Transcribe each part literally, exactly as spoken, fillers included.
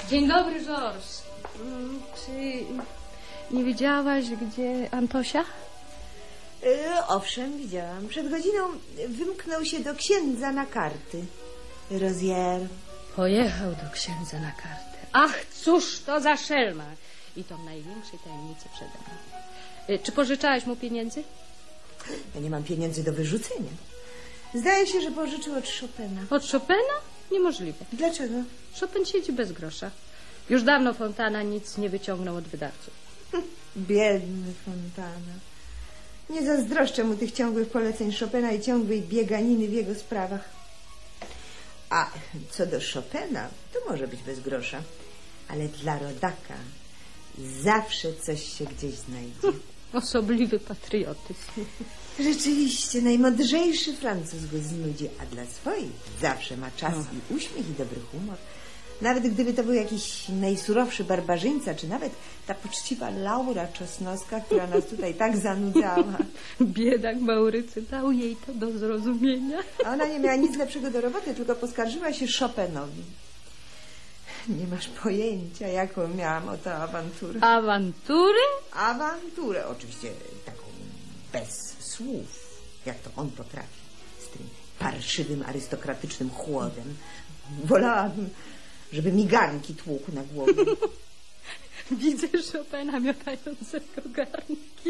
Dzień dobry, Georges. Czy nie widziałaś, gdzie Antosia? E, owszem, widziałam. Przed godziną wymknął się do księdza na karty. Rozier. Pojechał do księdza na kartę. Ach, cóż to za szelma. I to w największej tajemnicy przede mną. Czy pożyczałaś mu pieniędzy? Ja nie mam pieniędzy do wyrzucenia. Zdaje się, że pożyczył od Chopina. Od Chopina? Niemożliwe. Dlaczego? Chopin siedzi bez grosza. Już dawno Fontana nic nie wyciągnął od wydawców. Biedny Fontana. Nie zazdroszczę mu tych ciągłych poleceń Chopina i ciągłej bieganiny w jego sprawach. A co do Chopina, to może być bez grosza. Ale dla rodaka zawsze coś się gdzieś znajdzie. Osobliwy patriotyzm. Rzeczywiście, najmądrzejszy Francuz go znudzi, a dla swoich zawsze ma czas no. i uśmiech i dobry humor. Nawet gdyby to był jakiś najsurowszy barbarzyńca, czy nawet ta poczciwa Laura Czosnowska, która nas tutaj tak zanudzała. Biedak Maurycy dał jej to do zrozumienia. A ona nie miała nic lepszego do roboty, tylko poskarżyła się Chopinowi. Nie masz pojęcia, jaką miałam o tę awanturę. Awantury? Awanturę, oczywiście taką bez słów, jak to on potrafi, z tym parszywym, arystokratycznym chłodem. Wolałabym, żeby mi garnki tłukł na głowie. Widzę Chopina miotającego garnki.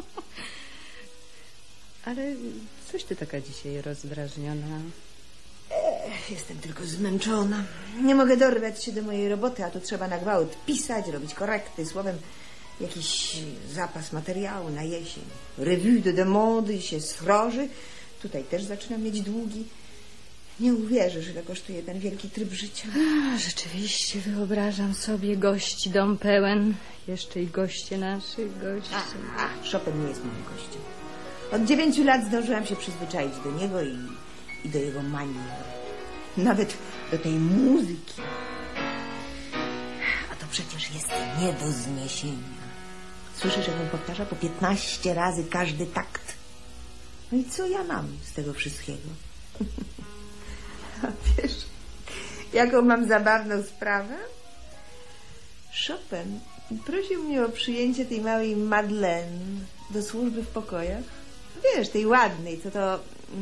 Ale coś ty taka dzisiaj rozdrażniona. Ech, jestem tylko zmęczona. Nie mogę dorwać się do mojej roboty, a tu trzeba na gwałt pisać, robić korekty, słowem jakiś zapas materiału na jesień. Revue de demande się sroży. Tutaj też zaczynam mieć długi. Nie uwierzysz, ile kosztuje ten wielki tryb życia. A, rzeczywiście wyobrażam sobie gości dom pełen. Jeszcze i goście naszych gości. A, a Chopin nie jest moim gościem. Od dziewięciu lat zdążyłam się przyzwyczaić do niego i, i do jego manier. Nawet do tej muzyki. A to przecież jest nie do zniesienia. Słyszysz, jak on powtarza po piętnaście razy każdy takt. No i co ja mam z tego wszystkiego? A wiesz, jaką mam zabawną sprawę? Chopin prosił mnie o przyjęcie tej małej Madeleine do służby w pokojach. Wiesz, tej ładnej, co to...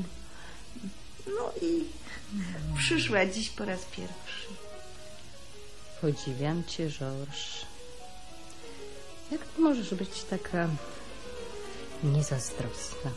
No i przyszła dziś po raz pierwszy. Podziwiam cię, Georges. Jak ty możesz być taka niezazdrosna?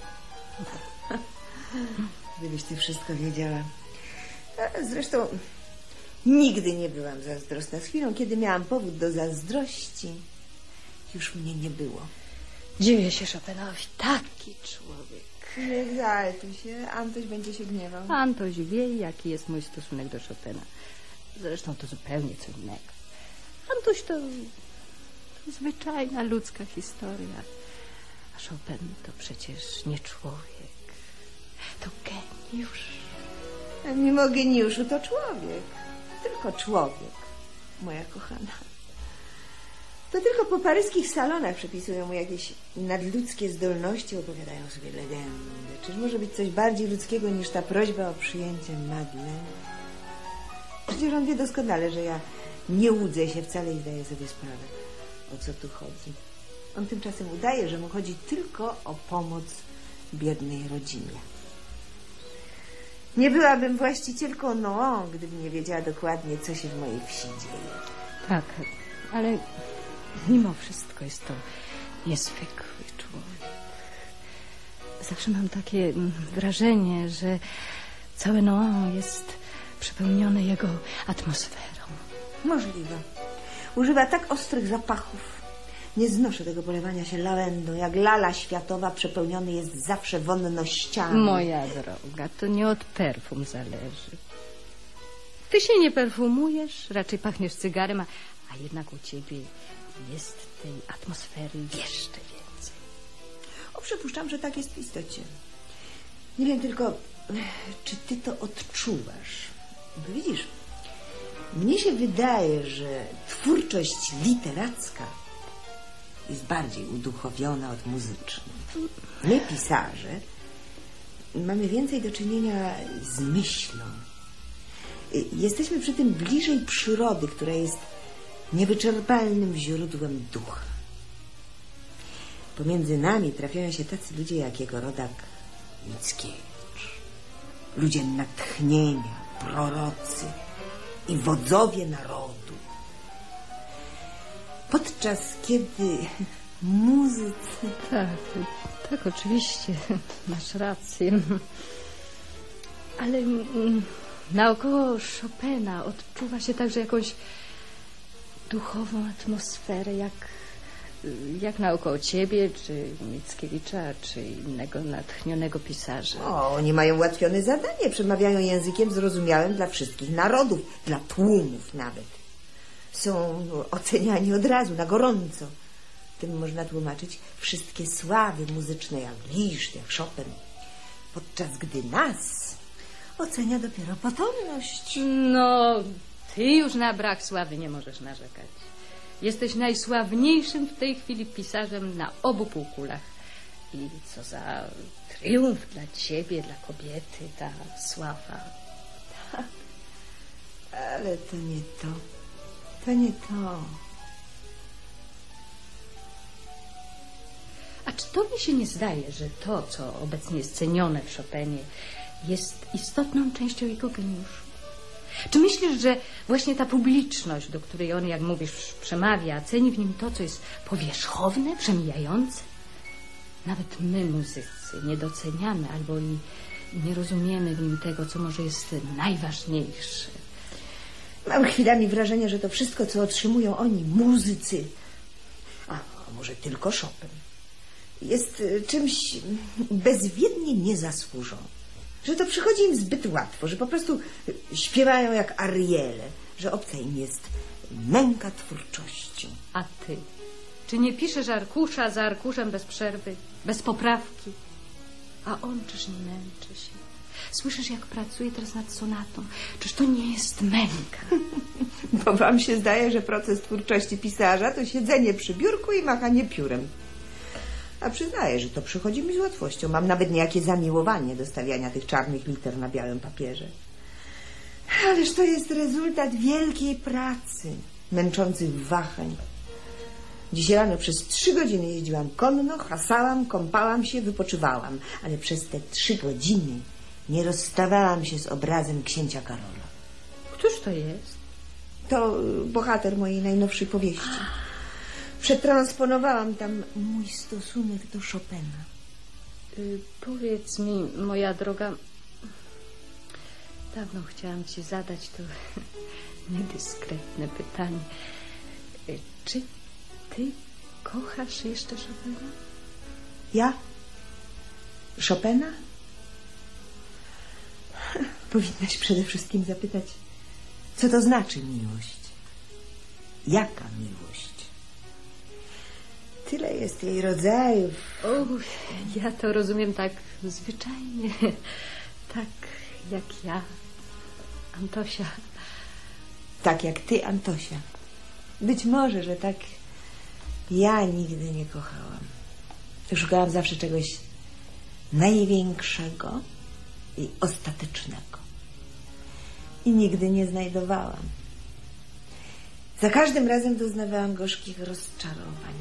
Gdybyś ty wszystko wiedziała. Zresztą nigdy nie byłam zazdrosna. Z chwilą, kiedy miałam powód do zazdrości, już mnie nie było. Dziwię się Chopinowi. Taki człowiek. Nie egzaltuj się. Antoś będzie się gniewał. Antoś wie, jaki jest mój stosunek do Chopina. Zresztą to zupełnie co innego. Antoś to, to zwyczajna ludzka historia. A Chopin to przecież nie człowiek. To geniusz. A mimo geniuszu to człowiek. Tylko człowiek, moja kochana. To tylko po paryskich salonach przypisują mu jakieś nadludzkie zdolności, opowiadają sobie legendy. Czyż może być coś bardziej ludzkiego niż ta prośba o przyjęcie Madeleine? Przecież on wie doskonale, że ja nie łudzę się wcale i zdaję sobie sprawę, o co tu chodzi. On tymczasem udaje, że mu chodzi tylko o pomoc biednej rodzinie. Nie byłabym właścicielką Noą, gdybym nie wiedziała dokładnie, co się w mojej wsi dzieje. Tak, ale mimo wszystko jest to niezwykły człowiek. Zawsze mam takie wrażenie, że całe Noą jest przepełnione jego atmosferą. Możliwe. Używa tak ostrych zapachów. Nie znoszę tego polewania się lawendą. Jak lala światowa przepełniony jest zawsze wonnościami. Moja droga, to nie od perfum zależy. Ty się nie perfumujesz, raczej pachniesz cygarem, a, a jednak u ciebie jest tej atmosfery jeszcze więcej. O, przypuszczam, że tak jest w istocie. Nie wiem tylko, czy ty to odczuwasz. Bo widzisz, mnie się wydaje, że twórczość literacka jest bardziej uduchowiona od muzycznej. My, pisarze, mamy więcej do czynienia z myślą. Jesteśmy przy tym bliżej przyrody, która jest niewyczerpalnym źródłem ducha. Pomiędzy nami trafiają się tacy ludzie jak jego rodak Mickiewicz. Ludzie natchnienia, prorocy i wodzowie narodu. Podczas kiedy muzycy... Tak, tak, oczywiście, masz rację. Ale mm, naokoło Chopina odczuwa się także jakąś duchową atmosferę, jak, jak naokoło ciebie, czy Mickiewicza, czy innego natchnionego pisarza. O, oni mają ułatwione zadanie, przemawiają językiem zrozumiałym dla wszystkich narodów, dla tłumów nawet. Są oceniani od razu, na gorąco. Tym można tłumaczyć wszystkie sławy muzyczne, jak Liszt, jak Chopin. Podczas gdy nas ocenia dopiero potomność. No, ty już na brak sławy nie możesz narzekać. Jesteś najsławniejszym w tej chwili pisarzem na obu półkulach. I co za triumf dla ciebie, dla kobiety, ta sława. Tak, ale to nie to. To nie to. A czy tobie się nie zdaje, że to, co obecnie jest cenione w Chopinie, jest istotną częścią jego geniuszu? Czy myślisz, że właśnie ta publiczność, do której on, jak mówisz, przemawia, ceni w nim to, co jest powierzchowne, przemijające? Nawet my, muzycy, nie doceniamy albo i nie rozumiemy w nim tego, co może jest najważniejsze. Mam chwilami wrażenie, że to wszystko, co otrzymują oni, muzycy, a może tylko Chopin, jest czymś bezwiednie niezasłużonym. Że to przychodzi im zbyt łatwo, że po prostu śpiewają jak Ariele, że obca im jest męka twórczością. A ty? Czy nie piszesz arkusza za arkuszem bez przerwy, bez poprawki? A on czyż nie męczy się? Słyszysz, jak pracuje teraz nad sonatą? Czyż to nie jest męka? Bo wam się zdaje, że proces twórczości pisarza to siedzenie przy biurku i machanie piórem. A przyznaję, że to przychodzi mi z łatwością. Mam nawet niejakie zamiłowanie do stawiania tych czarnych liter na białym papierze. Ależ to jest rezultat wielkiej pracy, męczących wahań. Dziś rano przez trzy godziny jeździłam konno, hasałam, kąpałam się, wypoczywałam. Ale przez te trzy godziny nie rozstawałam się z obrazem księcia Karola. Któż to jest? To bohater mojej najnowszej powieści. Przetransponowałam tam mój stosunek do Chopina. Y, powiedz mi, moja droga, dawno chciałam ci zadać to niedyskretne pytanie. Y, czy ty kochasz jeszcze Chopina? Ja? Chopina? Powinnaś przede wszystkim zapytać, co to znaczy miłość? Jaka miłość? Tyle jest jej rodzajów. O, ja to rozumiem tak zwyczajnie. Tak jak ja, Antosia. Tak jak ty, Antosia. Być może, że tak ja nigdy nie kochałam. Szukałam zawsze czegoś największego i ostatecznego. I nigdy nie znajdowałam. Za każdym razem doznawałam gorzkich rozczarowań.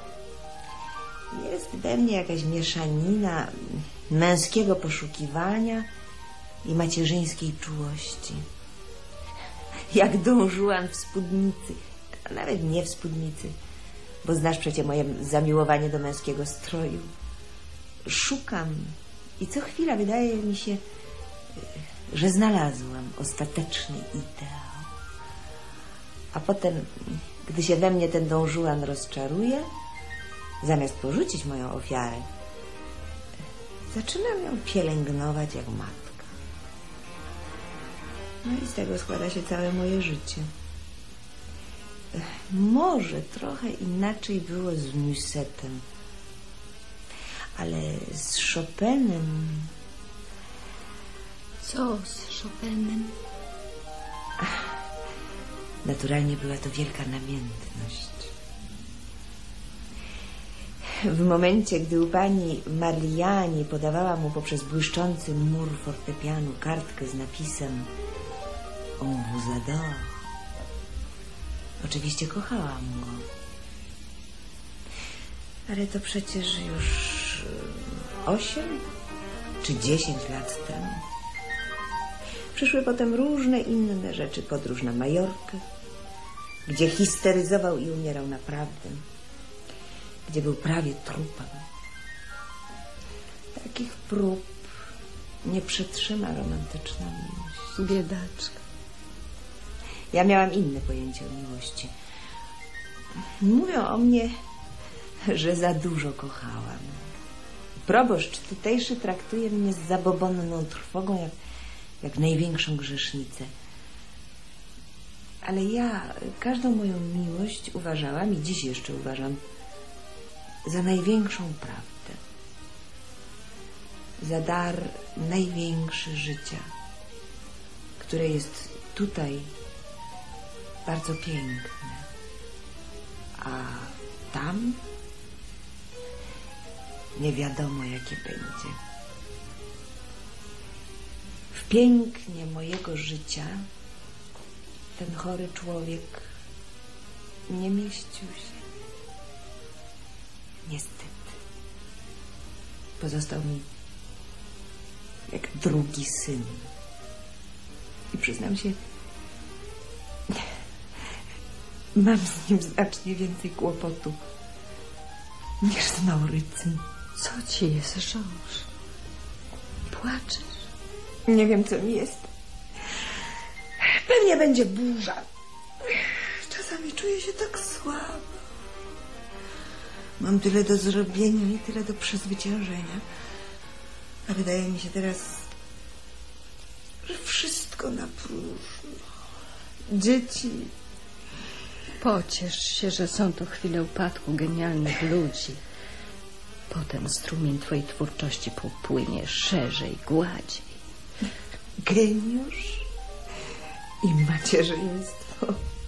Jest we mnie jakaś mieszanina męskiego poszukiwania i macierzyńskiej czułości. Jak Don Juan w spódnicy, a nawet nie w spódnicy, bo znasz przecie moje zamiłowanie do męskiego stroju. Szukam i co chwila wydaje mi się, że znalazłam ostateczny ideał. A potem, gdy się we mnie ten Don Juan rozczaruje, zamiast porzucić moją ofiarę, zaczynam ją pielęgnować jak matka. No i z tego składa się całe moje życie. Może trochę inaczej było z Mussetem, ale z Chopinem... Co z Chopinem? Naturalnie była to wielka namiętność. W momencie, gdy u pani Marliani podawała mu poprzez błyszczący mur fortepianu kartkę z napisem On vous adore, Oczywiście kochałam go. Ale to przecież już osiem czy dziesięć lat temu. Przyszły potem różne inne rzeczy. Podróż na Majorkę, gdzie histeryzował i umierał naprawdę. Gdzie był prawie trupem. Takich prób nie przetrzyma romantyczna miłość. Biedaczka. Ja miałam inne pojęcie o miłości. Mówią o mnie, że za dużo kochałam. Proboszcz tutejszy traktuje mnie z zabobonną trwogą jak, jak największą grzesznicę. Ale ja każdą moją miłość uważałam i dziś jeszcze uważam za największą prawdę. Za dar największy życia, które jest tutaj bardzo piękne, a tam nie wiadomo, jakie będzie. W pięknie mojego życia ten chory człowiek nie mieścił się. Niestety. Pozostał mi jak drugi syn. I przyznam się, mam z nim znacznie więcej kłopotu niż z Maurycym. Co ci jest, Georges? Płaczesz? Nie wiem, co mi jest. Pewnie będzie burza. Czasami czuję się tak słabo. Mam tyle do zrobienia i tyle do przezwyciężenia. A wydaje mi się teraz, że wszystko na próżno. Dzieci. Pociesz się, że są to chwile upadku genialnych ludzi. Potem strumień twojej twórczości popłynie szerzej, gładziej. Geniusz i macierzyństwo.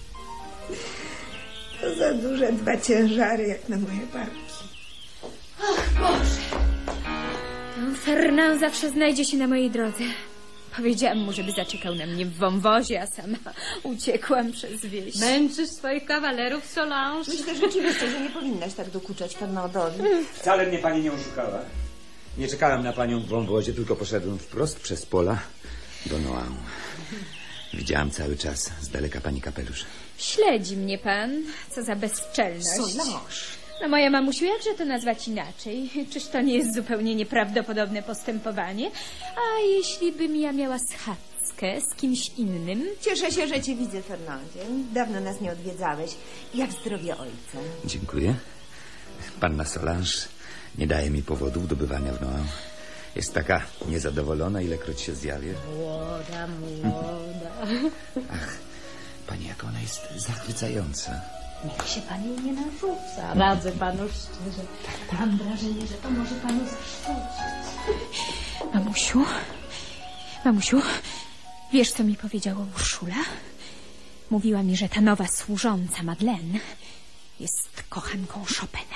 To za duże dwa ciężary jak na moje barki. Och Boże! Pan Fernand zawsze znajdzie się na mojej drodze. Powiedziałam mu, żeby zaczekał na mnie w wąwozie, a sama uciekłam przez wieś. Męczysz swoich kawalerów, Solange? Myślę rzeczywiście, że nie powinnaś tak dokuczać Fernandowi. Wcale mnie pani nie oszukała. Nie czekałem na panią w wąwozie, tylko poszedłem wprost przez pola do Noahu. Widziałam cały czas z daleka pani kapelusz. Śledzi mnie pan. Co za bezczelność. Solange. No moja mamusiu, jakże to nazwać inaczej? Czyż to nie jest zupełnie nieprawdopodobne postępowanie? A jeśli bym ja miała schadzkę z kimś innym? Cieszę się, że cię widzę, Fernandzie. Dawno nas nie odwiedzałeś. Jak zdrowie ojca? Dziękuję. Panna Solange nie daje mi powodów do bywania w Noahu. Jest taka niezadowolona, ilekroć się zjawię. Młoda, młoda. Ach, pani, jak ona jest zachwycająca. Niech się pani nie narzuca. Radzę panu szczerze. Mam wrażenie, że to może panu zaszkodzić. Mamusiu, mamusiu, wiesz, co mi powiedziała Urszula? Mówiła mi, że ta nowa służąca Madeleine jest kochanką Chopina.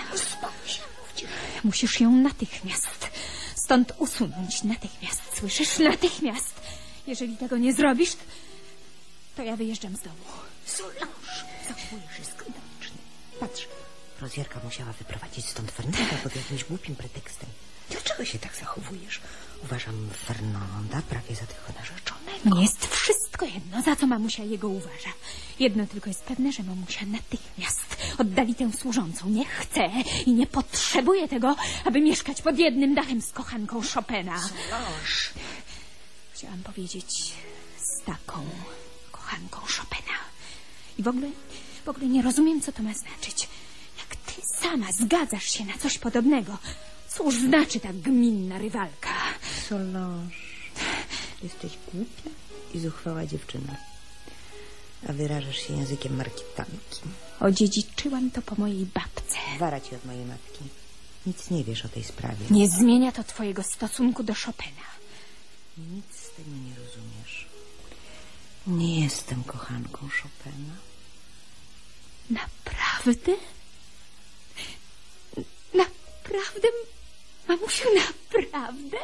Musisz ją natychmiast stąd usunąć. Natychmiast, słyszysz? Natychmiast. Jeżeli tego nie zrobisz, to ja wyjeżdżam z domu. Solange, zachowujesz się skandalicznie. Patrz, Rozierka musiała wyprowadzić stąd Fernanda pod jakimś głupim pretekstem. Dlaczego się tak zachowujesz? Uważam Fernanda prawie za tego narzeczonego. Mnie jest wszystko jedno, za co mamusia jego uważa. Jedno tylko jest pewne, że mamusia natychmiast oddali tę służącą. Nie chce i nie potrzebuje tego, aby mieszkać pod jednym dachem z kochanką Chopina. Solange. Chciałam powiedzieć z taką kochanką Chopina. I w ogóle, w ogóle nie rozumiem, co to ma znaczyć. Jak ty sama zgadzasz się na coś podobnego, cóż znaczy ta gminna rywalka? Solange, jesteś głupia i zuchwała dziewczyna. A wyrażasz się językiem markitanki. Odziedziczyłam to po mojej babce. Wara ci od mojej matki. Nic nie wiesz o tej sprawie. Nie zmienia to twojego stosunku do Chopina. Nic z tego nie rozumiesz. Nie jestem kochanką Chopina. Naprawdę? Naprawdę? Mamusiu, naprawdę?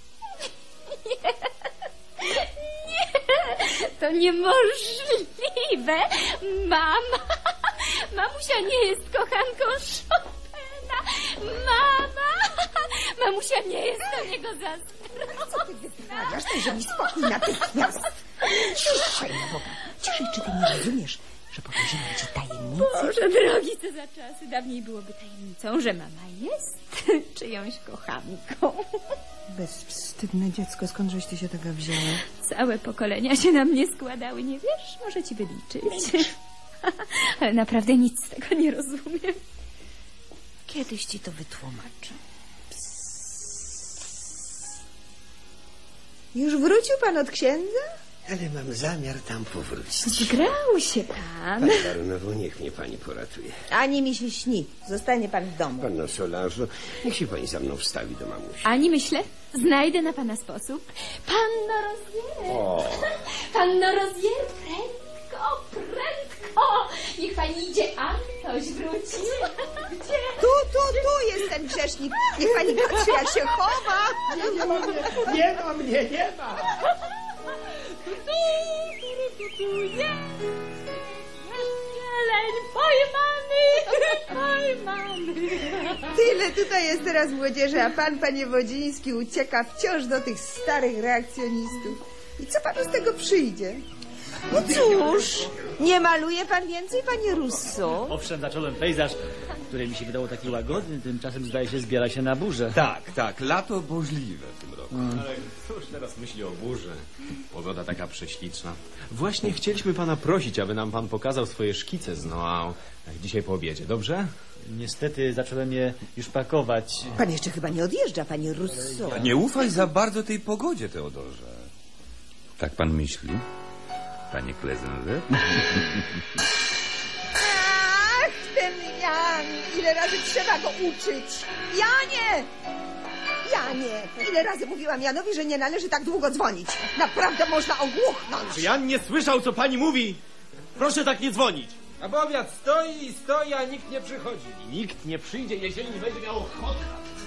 Nie. Nie. To niemożliwe. możliwe? Mama, mamusia nie jest kochanką Chopina. Mama, mamusia nie jest do niego zazdrosna. Co ty wyprawiasz? Dajże mi spokój natychmiast. Ciszej, na Boga. Ciszej, czy ty nie rozumiesz, że powierzyłam ci tajemnicę? Boże drogi, co za czasy. Dawniej byłoby tajemnicą, że mama jest czyjąś kochanką. Bezwstydne dziecko, skądżeś ty się tego wzięła? Całe pokolenia się na mnie składały, nie wiesz? Może ci wyliczyć. Ale naprawdę nic z tego nie rozumiem. Kiedyś ci to wytłumaczę. Już wrócił pan od księdza? Ale mam zamiar tam powrócić. Zgrał się pan. Pani Baronowo, niech mnie pani poratuje. Ani mi się śni. Zostanie pan w domu. Panno Solarzo, niech się pani za mną wstawi do mamusi. Ani myślę, znajdę na pana sposób. Panno Rozier! O. Panno Rozier, prędko, prędko! Niech pani idzie, a ktoś wróci. Gdzie? Tu, tu, tu jest ten grzesznik. Niech pani patrzy, jak się chowa. Nie ma mnie, nie ma mnie, nie ma! Tu, tu, tu, tu, jest! Jeleń, pojmany! Pojmany! Tyle tutaj jest teraz młodzieży, a pan, panie Wodziński, ucieka wciąż do tych starych reakcjonistów. I co panu z tego przyjdzie? No cóż, nie maluje pan więcej, panie Russo? Owszem, zacząłem pejzaż, który mi się wydało taki łagodny, tymczasem zdaje się zbiera się na burzę. Tak, tak, lato burzliwe w tym roku. Mm. Ale cóż teraz myśli o burzy? Pogoda taka prześliczna. Właśnie chcieliśmy pana prosić, aby nam pan pokazał swoje szkice z Noa dzisiaj po obiedzie, dobrze? Niestety zacząłem je już pakować. Pan jeszcze chyba nie odjeżdża, panie Russo. Nie ufaj za bardzo tej pogodzie, Teodorze. Tak pan myśli, panie Klezenle? Ach, ten Jan! Ile razy trzeba go uczyć? Janie! Janie! Ile razy mówiłam Janowi, że nie należy tak długo dzwonić? Naprawdę można ogłuchnąć! Czy Jan nie słyszał, co pani mówi? Proszę tak nie dzwonić. A bo obiad stoi i stoi, a nikt nie przychodzi. I nikt nie przyjdzie, jeżeli nie będzie miał ochoty.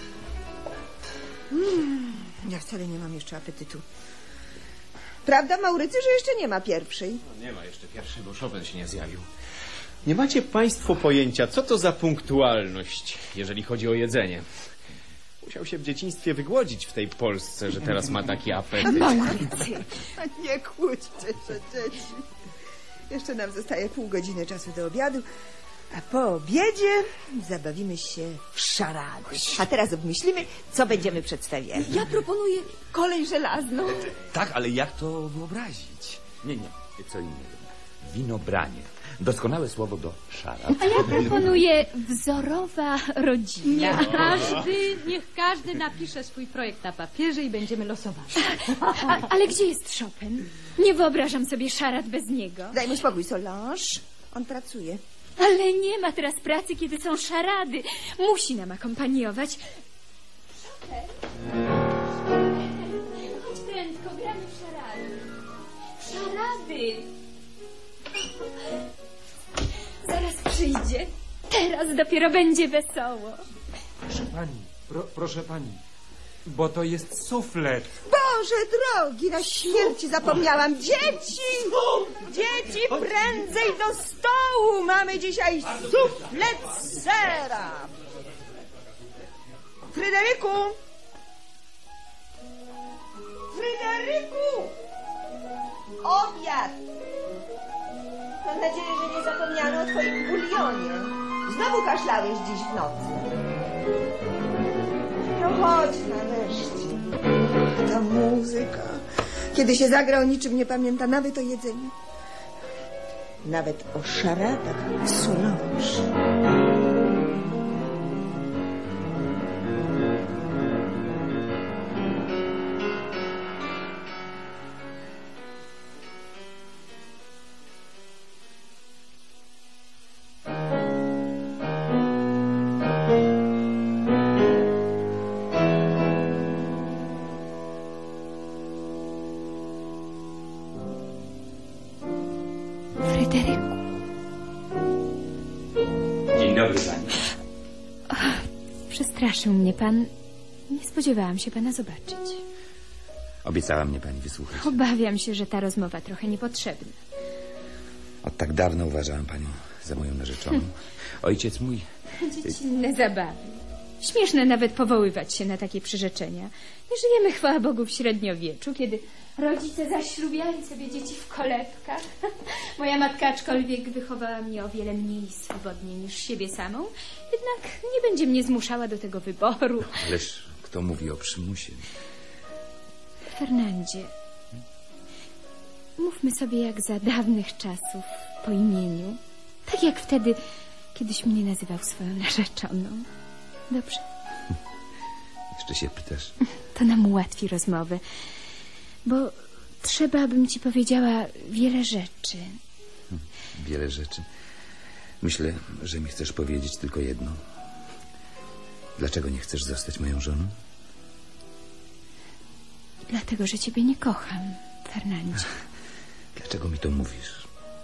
Mm, ja wcale nie mam jeszcze apetytu. Prawda, Maurycy, że jeszcze nie ma pierwszej? No, nie ma jeszcze pierwszej, bo Chopin się nie zjawił. Nie macie państwo pojęcia, co to za punktualność, jeżeli chodzi o jedzenie. Musiał się w dzieciństwie wygłodzić w tej Polsce, że teraz ma taki apetyt. Maurycy! Nie kłóćcie się, dzieci. Jeszcze nam zostaje pół godziny czasu do obiadu, a po obiedzie zabawimy się w szarady. A teraz obmyślimy, co będziemy przedstawiali. Ja proponuję kolej żelazną. Tak, ale jak to wyobrazić? Nie, nie, co innego. Winobranie. Doskonałe słowo do szarad. A ja proponuję wzorowa rodzina. Każdy, niech każdy napisze swój projekt na papierze i będziemy losowali. A, ale gdzie jest Chopin? Nie wyobrażam sobie szarad bez niego. Daj mu spokój, Solange. On pracuje. Ale nie ma teraz pracy, kiedy są szarady. Musi nam akompaniować. Chopin! Chodź prędko, gramy w szarady. Szarady! Zaraz przyjdzie. Teraz dopiero będzie wesoło. Proszę pani, pro, proszę pani, bo to jest suflet. Boże drogi, na śmierci zapomniałam. Dzieci! Dzieci, prędzej do stołu! Mamy dzisiaj suflet z sera. Fryderyku! Fryderyku! Obiad! Mam nadzieję, że nie zapomniano o twoim bulionie. Znowu kaszlałeś dziś w nocy. No chodź nareszcie. Ta muzyka. Kiedy się zagra, o niczym nie pamięta, nawet o jedzeniu. Nawet o szaradach Solange. Dzień dobry pani. Przestraszył mnie pan. Nie spodziewałam się pana zobaczyć. Obiecała mnie pani wysłuchać. Obawiam się, że ta rozmowa trochę niepotrzebna. Od tak dawna uważałem panią za moją narzeczoną. Ojciec mój... Dziecinne zabawy. Śmieszne nawet powoływać się na takie przyrzeczenia. Nie żyjemy, chwała Bogu, w średniowieczu, kiedy rodzice zaślubiali sobie dzieci w kolebkach. Moja matka, aczkolwiek wychowała mnie o wiele mniej swobodnie niż siebie samą, jednak nie będzie mnie zmuszała do tego wyboru. Ależ kto mówi o przymusie? Fernandzie, mówmy sobie jak za dawnych czasów po imieniu. Tak jak wtedy, kiedyś mnie nazywał swoją narzeczoną. Dobrze? Jeszcze się pytasz? To nam ułatwi rozmowę, bo trzeba, abym ci powiedziała wiele rzeczy. Wiele rzeczy. Myślę, że mi chcesz powiedzieć tylko jedno. Dlaczego nie chcesz zostać moją żoną? Dlatego, że ciebie nie kocham, Fernandzie. Dlaczego mi to mówisz?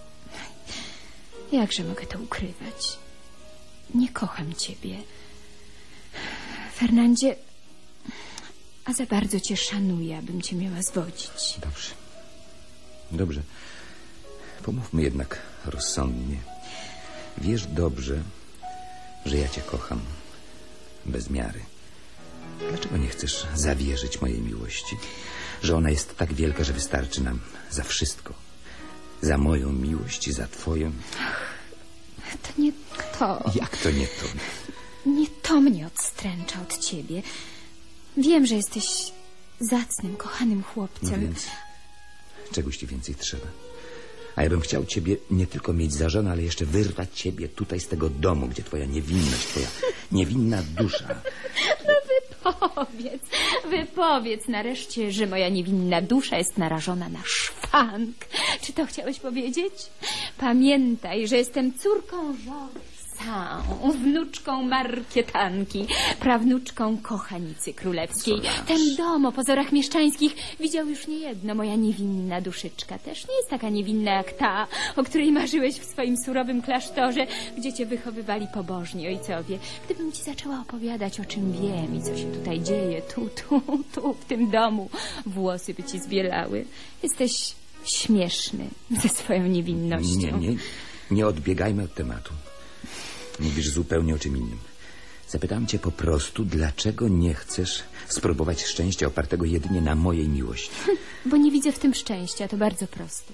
Jakże mogę to ukrywać? Nie kocham ciebie. Fernandzie, a za bardzo cię szanuję, abym cię miała zwodzić. Dobrze. Dobrze. Pomówmy jednak rozsądnie. Wiesz dobrze, że ja cię kocham bez miary. Dlaczego nie chcesz zawierzyć mojej miłości? Że ona jest tak wielka, że wystarczy nam za wszystko. Za moją miłość i za twoją. Ach, to nie to. Jak to nie to? Nie to mnie odstręcza od ciebie. Wiem, że jesteś zacnym, kochanym chłopcem. No więc czegoś ci więcej trzeba. A ja bym chciał ciebie nie tylko mieć za żonę, ale jeszcze wyrwać ciebie tutaj z tego domu, gdzie twoja niewinność, twoja niewinna dusza... No wypowiedz, wypowiedz nareszcie, że moja niewinna dusza jest narażona na szwank. Czy to chciałeś powiedzieć? Pamiętaj, że jestem córką Georgesa, wnuczką markietanki, prawnuczką kochanicy królewskiej. Ten dom o pozorach mieszczańskich widział już niejedno. Moja niewinna duszyczka też nie jest taka niewinna jak ta, o której marzyłeś w swoim surowym klasztorze, gdzie cię wychowywali pobożni ojcowie. Gdybym ci zaczęła opowiadać, o czym wiem i co się tutaj dzieje, tu, tu, tu, w tym domu, włosy by ci zbielały. Jesteś śmieszny ze swoją niewinnością. Nie, nie, nie odbiegajmy od tematu. Mówisz zupełnie o czym innym. Zapytam cię po prostu, dlaczego nie chcesz spróbować szczęścia opartego jedynie na mojej miłości? Bo nie widzę w tym szczęścia, to bardzo proste.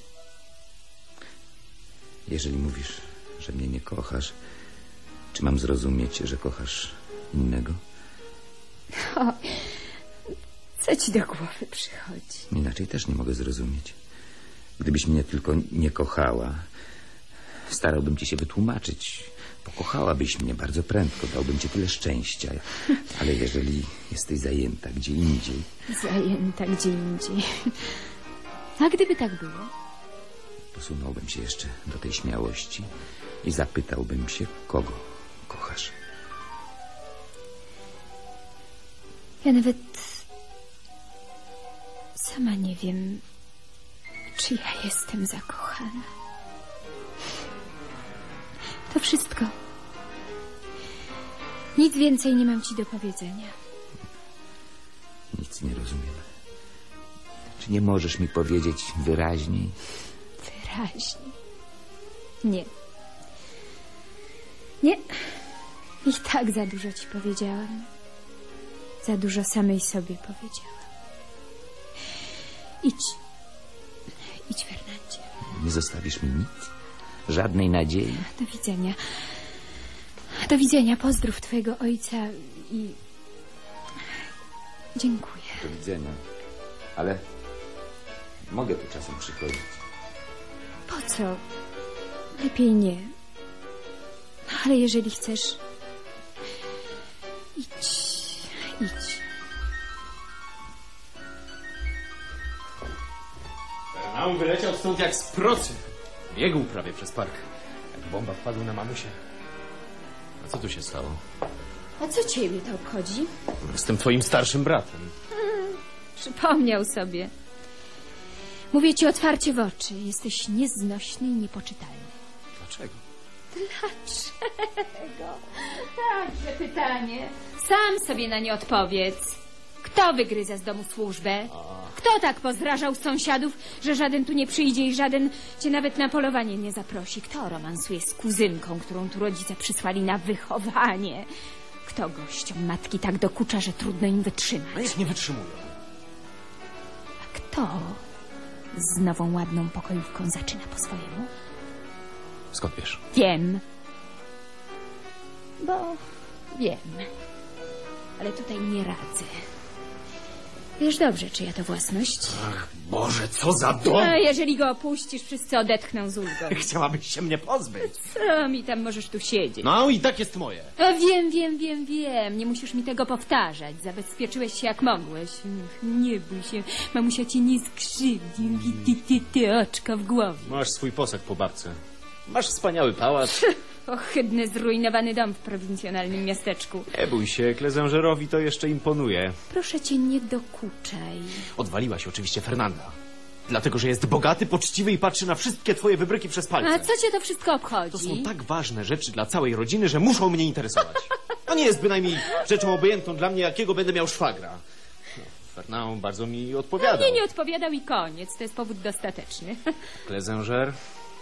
Jeżeli mówisz, że mnie nie kochasz, czy mam zrozumieć, że kochasz innego? O, co ci do głowy przychodzi? Inaczej też nie mogę zrozumieć. Gdybyś mnie tylko nie kochała, starałbym ci się wytłumaczyć. Pokochałabyś mnie bardzo prędko, dałbym ci tyle szczęścia. Ale jeżeli jesteś zajęta gdzie indziej... Zajęta gdzie indziej. A gdyby tak było? Posunąłbym się jeszcze do tej śmiałości i zapytałbym się, kogo kochasz. Ja nawet sama nie wiem, czy ja jestem zakochana. To wszystko. Nic więcej nie mam ci do powiedzenia. Nic nie rozumiem. Czy nie możesz mi powiedzieć wyraźniej? Wyraźniej? Nie. Nie. I tak za dużo ci powiedziałam. Za dużo samej sobie powiedziałam. Idź. Idź, Fernandzie. Nie zostawisz mi nic? Żadnej nadziei? Do widzenia. Do widzenia. Pozdrów twojego ojca i... Dziękuję. Do widzenia. Ale mogę tu czasem przychodzić. Po co? Lepiej nie. Ale jeżeli chcesz... Idź. Idź. Bernau wyleciał stąd jak z procy. Biegł prawie przez park. Jak bomba wpadł na mamusię. A co tu się stało? A co ciebie to obchodzi? Jestem twoim starszym bratem. Hmm, przypomniał sobie. Mówię ci otwarcie w oczy. Jesteś nieznośny i niepoczytalny. Dlaczego? Dlaczego? Także pytanie. Sam sobie na nie odpowiedz. Kto wygryza z domu służbę? Kto tak pozrażał sąsiadów, że żaden tu nie przyjdzie i żaden cię nawet na polowanie nie zaprosi? Kto romansuje z kuzynką, którą tu rodzice przysłali na wychowanie? Kto gościom matki tak dokucza, że trudno im wytrzymać? No niech nie wytrzymują. A kto z nową, ładną pokojówką zaczyna po swojemu? Skąd wiesz? Wiem. Bo wiem. Ale tutaj nie radzę. Wiesz dobrze, czyja to własność? Ach, Boże, co za dom! A jeżeli go opuścisz, wszyscy odetchną z ulgą. Chciałabyś się mnie pozbyć. Co mi tam możesz tu siedzieć? No i tak jest moje. A wiem, wiem, wiem, wiem. Nie musisz mi tego powtarzać. Zabezpieczyłeś się jak mogłeś. Nie bój się. Mamusia cię nie skrzywdzi. Ty, ty, ty, oczko w głowie. Masz swój posag po babce. Masz wspaniały pałac. Ohydny, zrujnowany dom w prowincjonalnym miasteczku. Nie bój się, Klezengerowi to jeszcze imponuje. Proszę cię, nie dokuczaj. Odwaliła się oczywiście Fernanda. Dlatego, że jest bogaty, poczciwy i patrzy na wszystkie twoje wybryki przez palce. A co cię to wszystko obchodzi? To są tak ważne rzeczy dla całej rodziny, że muszą mnie interesować. To nie jest bynajmniej rzeczą obojętną dla mnie, jakiego będę miał szwagra. No, Fernand bardzo mi odpowiadał. No, nie, nie odpowiadał i koniec. To jest powód dostateczny. Klezenger?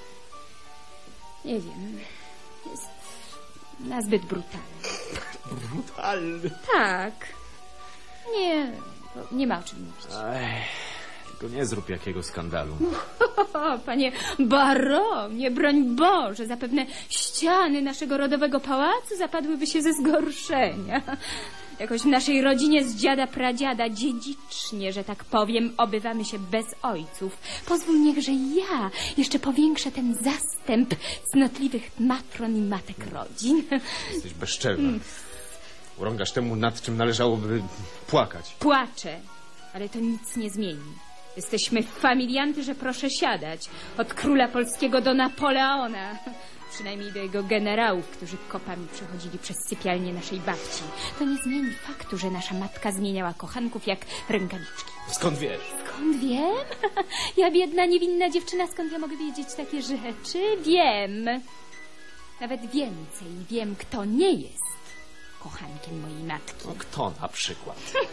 Nie wiem. Jest nazbyt brutalny. Brutalny? Tak. Nie, nie ma o czym mówić. Ech, tylko nie zrób jakiego skandalu. O, panie baronie, broń Boże, zapewne ściany naszego rodowego pałacu zapadłyby się ze zgorszenia. Jakoś w naszej rodzinie z dziada pradziada dziedzicznie, że tak powiem, obywamy się bez ojców. Pozwól niechże ja jeszcze powiększę ten zastęp cnotliwych matron i matek rodzin. Jesteś bezczelna. Urągasz temu, nad czym należałoby płakać. Płaczę, ale to nic nie zmieni. Jesteśmy familianty, że proszę siadać. Od króla polskiego do Napoleona. Przynajmniej do jego generałów, którzy kopami przechodzili przez sypialnię naszej babci. To nie zmieni faktu, że nasza matka zmieniała kochanków jak rękawiczki. Skąd wiesz? Skąd wiem? Ja biedna, niewinna dziewczyna, skąd ja mogę wiedzieć takie rzeczy? Wiem. Nawet więcej. Wiem, kto nie jest kochankiem mojej matki. No kto na przykład?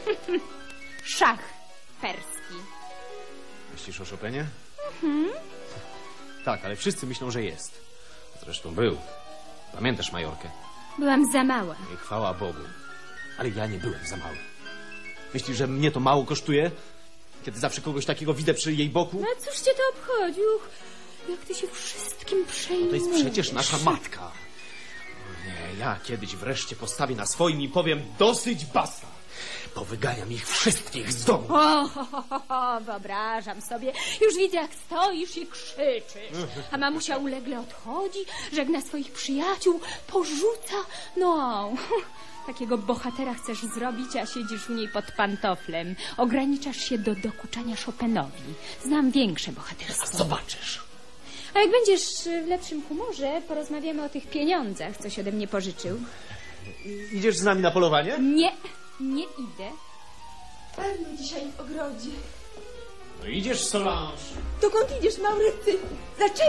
Szach perski. Myślisz o Chopinie? Mhm. Tak, ale wszyscy myślą, że jest. Zresztą był. Pamiętasz Majorkę? Byłam za mała. I chwała Bogu. Ale ja nie byłem za mały. Myślisz, że mnie to mało kosztuje? Kiedy zawsze kogoś takiego widzę przy jej boku? No cóż cię to obchodzi? Uch, jak ty się wszystkim przejmujesz. No to jest przecież nasza matka. Nie, ja kiedyś wreszcie postawię na swoim i powiem dosyć basta. Powyganiam ich wszystkich z domu. O, ho, ho, ho, ho, wyobrażam sobie. Już widzę, jak stoisz i krzyczysz. A mamusia ulegle odchodzi, żegna swoich przyjaciół, porzuca. No, takiego bohatera chcesz zrobić, a siedzisz u niej pod pantoflem. Ograniczasz się do dokuczania Chopinowi. Znam większe bohaterstwo. Zobaczysz. A jak będziesz w lepszym humorze, porozmawiamy o tych pieniądzach, coś ode mnie pożyczył. Idziesz z nami na polowanie? Nie, nie idę. Pewnie dzisiaj w ogrodzie. No idziesz, Solange. Dokąd idziesz, Maurycy? Zaczekaj.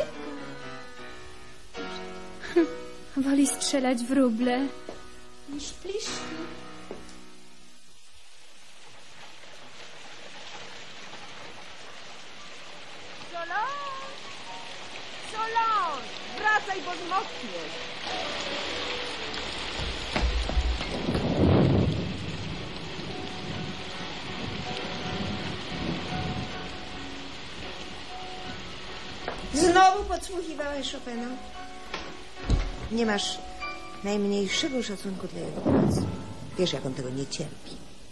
Woli strzelać w ruble niż pliszki. Solange! Solange! Wracaj, bo zmokniesz. Znowu podsłuchiwałeś Chopina? Nie masz najmniejszego szacunku dla jego pracy. Wiesz, jak on tego nie cierpi.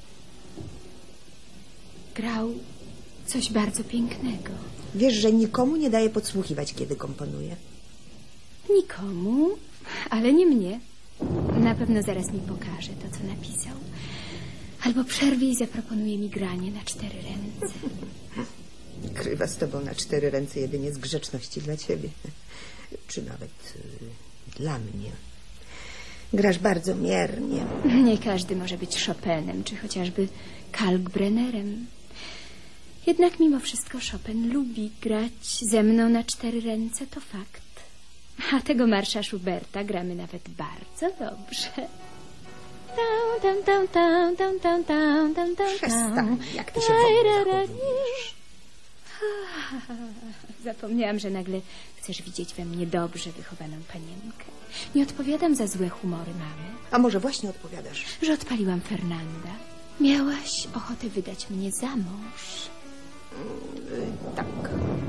Grał coś bardzo pięknego. Wiesz, że nikomu nie daje podsłuchiwać, kiedy komponuje. Nikomu, ale nie mnie. Na pewno zaraz mi pokaże to, co napisał. Albo przerwie i zaproponuje mi granie na cztery ręce. Grywa z tobą na cztery ręce jedynie z grzeczności dla ciebie. Czy nawet y, dla mnie. Grasz bardzo miernie. Nie każdy może być Chopinem, czy chociażby Kalkbrennerem. Jednak mimo wszystko Chopin lubi grać ze mną na cztery ręce, to fakt. A tego marsza Schuberta gramy nawet bardzo dobrze. Tam, tam, tam, tam, tam, tam, tam, tam. Przestań, jak ty się w ogóle zachowujesz. Zapomniałam, że nagle chcesz widzieć we mnie dobrze wychowaną panienkę. Nie odpowiadam za złe humory mamy. A może właśnie odpowiadasz? Że odpaliłam Fernanda. Miałaś ochotę wydać mnie za mąż. Yy, tak.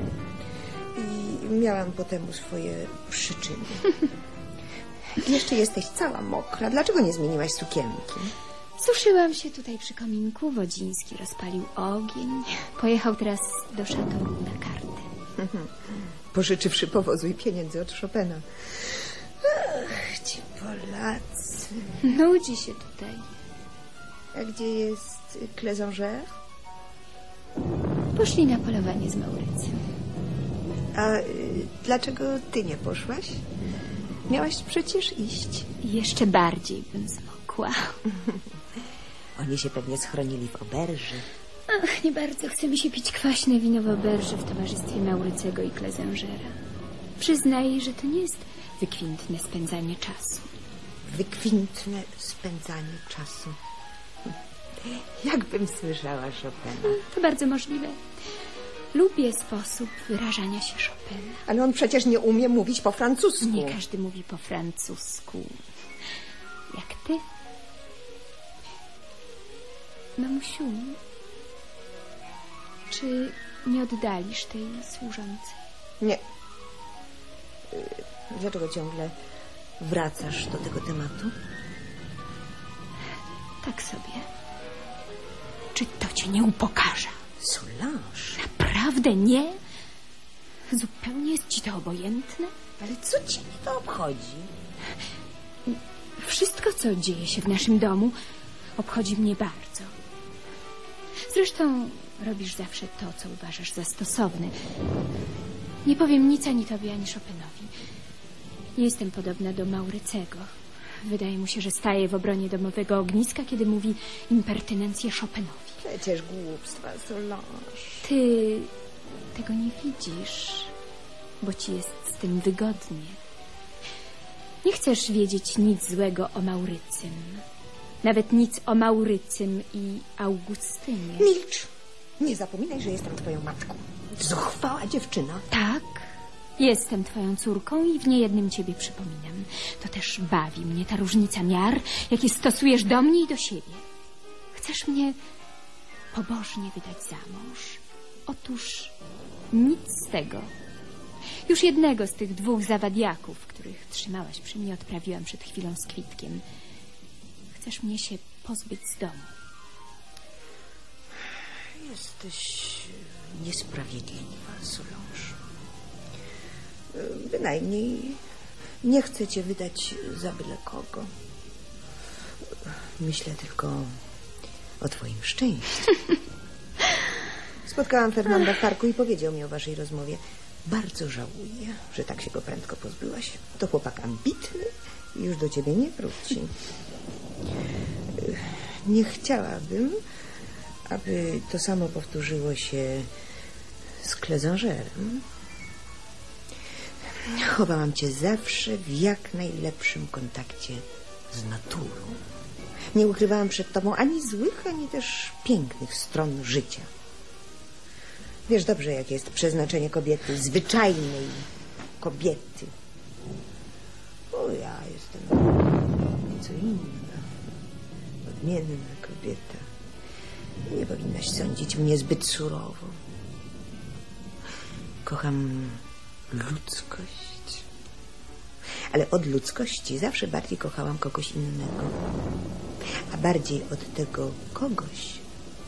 I miałam po temu swoje przyczyny. Jeszcze jesteś cała mokra. Dlaczego nie zmieniłaś sukienki? Suszyłam się tutaj przy kominku. Wodziński rozpalił ogień. Pojechał teraz do szatoru na karty. Pożyczywszy powozu i pieniędzy od Chopina. Ach, ci Polacy. Nudzi się tutaj. A gdzie jest Clésangère? Poszli na polowanie z Maurycym. A y, dlaczego ty nie poszłaś? Miałaś przecież iść. Jeszcze bardziej bym zmokła. Oni się pewnie schronili w oberży. Ach, nie bardzo chce mi się pić kwaśne wino w oberży w towarzystwie Maurycego i Clésangèra. Przyznaj, że to nie jest wykwintne spędzanie czasu. Wykwintne spędzanie czasu. Jakbym słyszała Chopina. To bardzo możliwe. Lubię sposób wyrażania się Chopina. Ale on przecież nie umie mówić po francusku. Nie każdy mówi po francusku. Jak ty. Mamusiu, czy nie oddalisz tej służącej? Nie. Dlaczego ciągle wracasz do tego tematu? Tak sobie. Czy to cię nie upokarza? Solange. Naprawdę nie? Zupełnie jest ci to obojętne? Ale co cię to obchodzi? Wszystko, co dzieje się w naszym domu, obchodzi mnie bardzo. Zresztą robisz zawsze to, co uważasz za stosowne. Nie powiem nic ani tobie, ani Chopinowi. Nie jestem podobna do Maurycego. Wydaje mu się, że staje w obronie domowego ogniska, kiedy mówi impertynencję Chopinowi. Przecież głupstwa, Solange. Ty tego nie widzisz, bo ci jest z tym wygodnie. Nie chcesz wiedzieć nic złego o Maurycym. Nawet nic o Maurycym i Augustynie. Milcz! Nie zapominaj, że jestem twoją matką. Zuchwała dziewczyna. Tak, jestem twoją córką i w niejednym ciebie przypominam. To też bawi mnie ta różnica miar, jakie stosujesz do mnie i do siebie. Chcesz mnie pobożnie wydać za mąż. Otóż nic z tego. Już jednego z tych dwóch zawadiaków, których trzymałaś przy mnie, odprawiłam przed chwilą z kwitkiem. Chcesz mnie się pozbyć z domu. Jesteś niesprawiedliwa, Solange. Bynajmniej nie chcę cię wydać za byle kogo. Myślę tylko o twoim szczęściu. Spotkałam Fernanda w parku i powiedział mi o waszej rozmowie. Bardzo żałuję, że tak się go prędko pozbyłaś. To chłopak ambitny i już do ciebie nie wróci. Nie chciałabym, aby to samo powtórzyło się z Clésangèrem. Chowałam cię zawsze w jak najlepszym kontakcie z naturą. Nie ukrywałam przed tobą ani złych, ani też pięknych stron życia. Wiesz dobrze, jakie jest przeznaczenie kobiety, zwyczajnej kobiety. O, ja jestem nieco inna, odmienna kobieta. Nie powinnaś sądzić mnie zbyt surowo. Kocham ludzkość. Ale od ludzkości zawsze bardziej kochałam kogoś innego. A bardziej od tego kogoś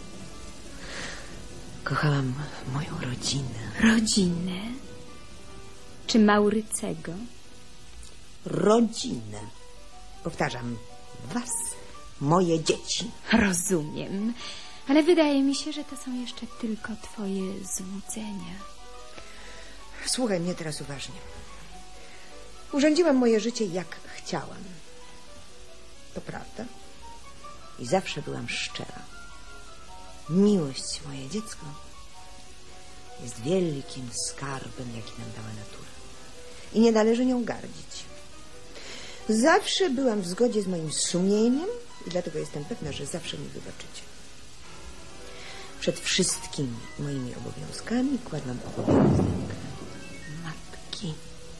kochałam moją rodzinę. Rodzinę? Czy Maurycego? Rodzinę. Powtarzam, was, moje dzieci. Rozumiem, ale wydaje mi się, że to są jeszcze tylko twoje złudzenia. Słuchaj mnie teraz uważnie. Urządziłam moje życie jak chciałam. To prawda. I zawsze byłam szczera. Miłość, moje dziecko, jest wielkim skarbem, jaki nam dała natura. I nie należy nią gardzić. Zawsze byłam w zgodzie z moim sumieniem I dlatego jestem pewna, że zawsze mi wybaczycie. Przed wszystkimi moimi obowiązkami kładłam obowiązek matki.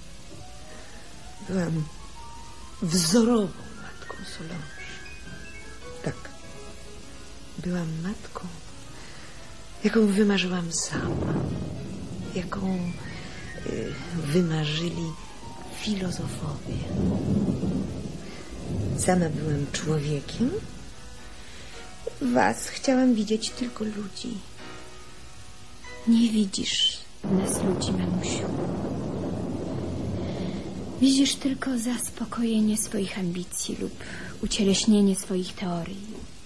Byłam wzorową matką Solange. Tak. Byłam matką, jaką wymarzyłam sama. Jaką y, wymarzyli filozofowie. Sama byłam człowiekiem. W was chciałam widzieć tylko ludzi. Nie widzisz nas ludzi, mamusiu. Widzisz tylko zaspokojenie swoich ambicji lub ucieleśnienie swoich teorii.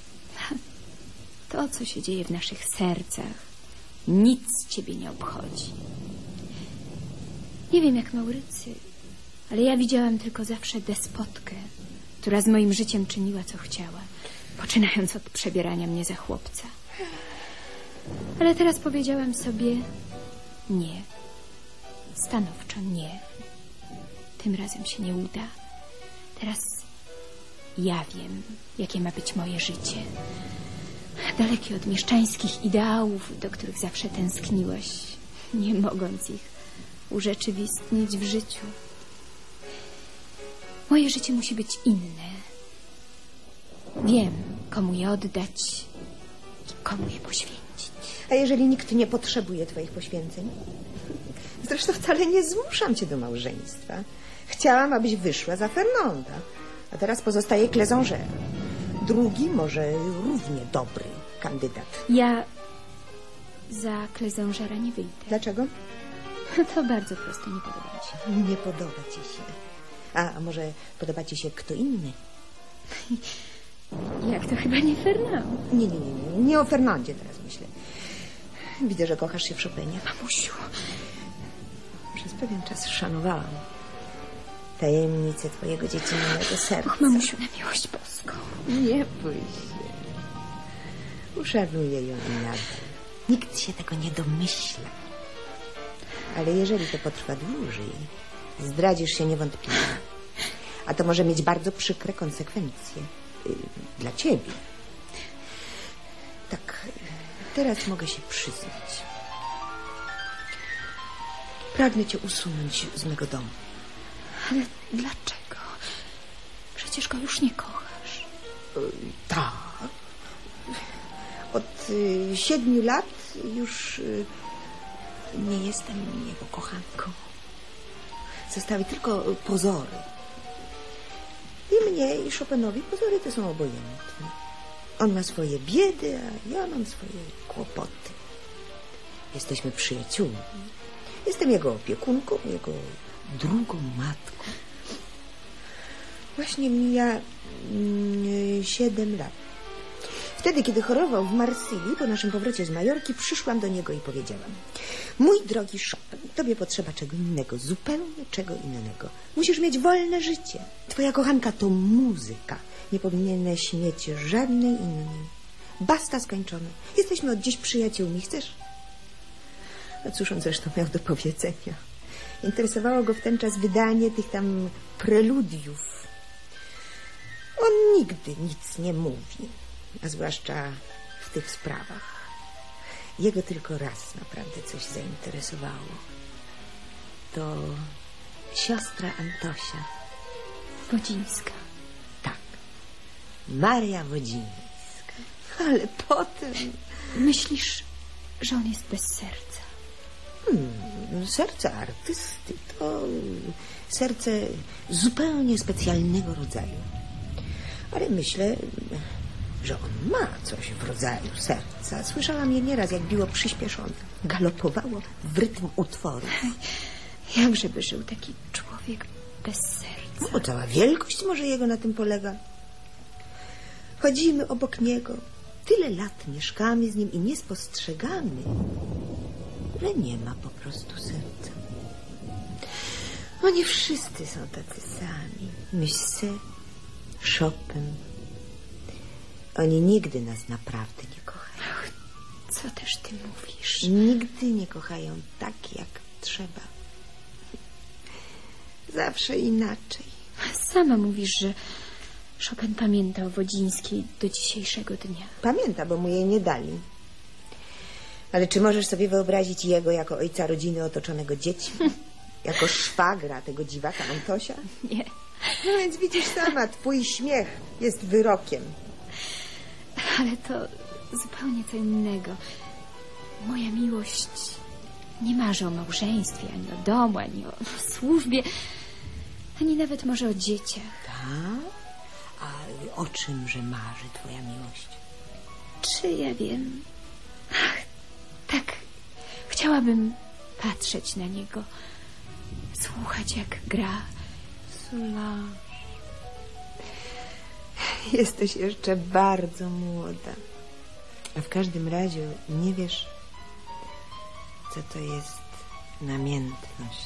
To, co się dzieje w naszych sercach, nic ciebie nie obchodzi. Nie wiem jak Maurycy, ale ja widziałam tylko zawsze despotkę, która z moim życiem czyniła, co chciała, poczynając od przebierania mnie za chłopca. Ale teraz powiedziałam sobie nie. Stanowczo nie. Tym razem się nie uda. Teraz ja wiem, jakie ma być moje życie. Dalekie od mieszczańskich ideałów, do których zawsze tęskniłaś, nie mogąc ich urzeczywistnić w życiu. Moje życie musi być inne. Wiem, komu je oddać i komu je poświęcić. A jeżeli nikt nie potrzebuje twoich poświęceń? Zresztą wcale nie zmuszam cię do małżeństwa. Chciałam, abyś wyszła za Fernanda. A teraz pozostaje Clésongère. Drugi, może równie dobry kandydat. Ja za Clésongèra nie wyjdę. Dlaczego? To bardzo prosto, nie podoba mi się. Nie podoba ci się. A, a może podoba ci się kto inny? Jak to chyba nie Fernand? Nie, nie, nie, nie. Nie o Fernandzie teraz myślę. Widzę, że kochasz się w Chopinie. Mamusiu. Przez pewien czas szanowałam tajemnicę twojego dziecinnego serca. Och, mamusiu, na miłość boską. Nie bój się. Uszanuję ją i nadal. Nikt się tego nie domyśla. Ale jeżeli to potrwa dłużej, zdradzisz się niewątpliwie. A to może mieć bardzo przykre konsekwencje. Yy, dla ciebie. Tak, teraz mogę się przyznać. Pragnę cię usunąć z mego domu. Ale dlaczego? Przecież go już nie kochasz. Yy, tak. Od y, siedmiu lat już y, nie jestem jego kochanką. Zostały tylko pozory. I mnie, i Chopinowi pozory te są obojętne. On ma swoje biedy, a ja mam swoje kłopoty. Jesteśmy przyjaciółmi. Jestem jego opiekunką, jego drugą matką. Właśnie mija mm, siedem lat. Wtedy, kiedy chorował w Marsylii, po naszym powrocie z Majorki, przyszłam do niego i powiedziałam: mój drogi Chopin, tobie potrzeba czego innego, zupełnie czego innego. Musisz mieć wolne życie. Twoja kochanka to muzyka. Nie powinieneś mieć żadnej innej. Basta, skończone. Jesteśmy od dziś przyjaciółmi. Chcesz? No cóż on zresztą miał do powiedzenia. Interesowało go w ten czas wydanie tych tam preludiów. On nigdy nic nie mówi. A zwłaszcza w tych sprawach. Jego tylko raz naprawdę coś zainteresowało. To siostra Antosia. Wodzińska. Tak. Maria Wodzińska. Ale potem... Myślisz, że on jest bez serca? Hmm, serce artysty to serce zupełnie specjalnego rodzaju. Ale myślę, że on ma coś w rodzaju serca. Słyszałam je nieraz, jak biło przyspieszone. Galopowało w rytm utworu. Jakżeby żył taki człowiek bez serca? No, cała wielkość może jego na tym polega. Chodzimy obok niego. Tyle lat mieszkamy z nim i nie spostrzegamy, że nie ma po prostu serca. Oni wszyscy są tacy sami. Musset, Chopin. Oni nigdy nas naprawdę nie kochają. Ach, co też ty mówisz? Nigdy nie kochają tak, jak trzeba. Zawsze inaczej. Sama mówisz, że Chopin pamięta o Wodzińskiej do dzisiejszego dnia. Pamięta, bo mu jej nie dali. Ale czy możesz sobie wyobrazić jego jako ojca rodziny otoczonego dziećmi? Jako szwagra tego dziwaka Antosia? Nie. No więc widzisz sama, twój śmiech jest wyrokiem. Ale to zupełnie co innego. Moja miłość nie marzy o małżeństwie, ani o domu, ani o służbie, ani nawet może o dzieciach. Tak? A o czymże marzy twoja miłość? Czy ja wiem? Ach, tak. Chciałabym patrzeć na niego, słuchać jak gra. Solange, jesteś jeszcze bardzo młoda. A w każdym razie nie wiesz, co to jest namiętność.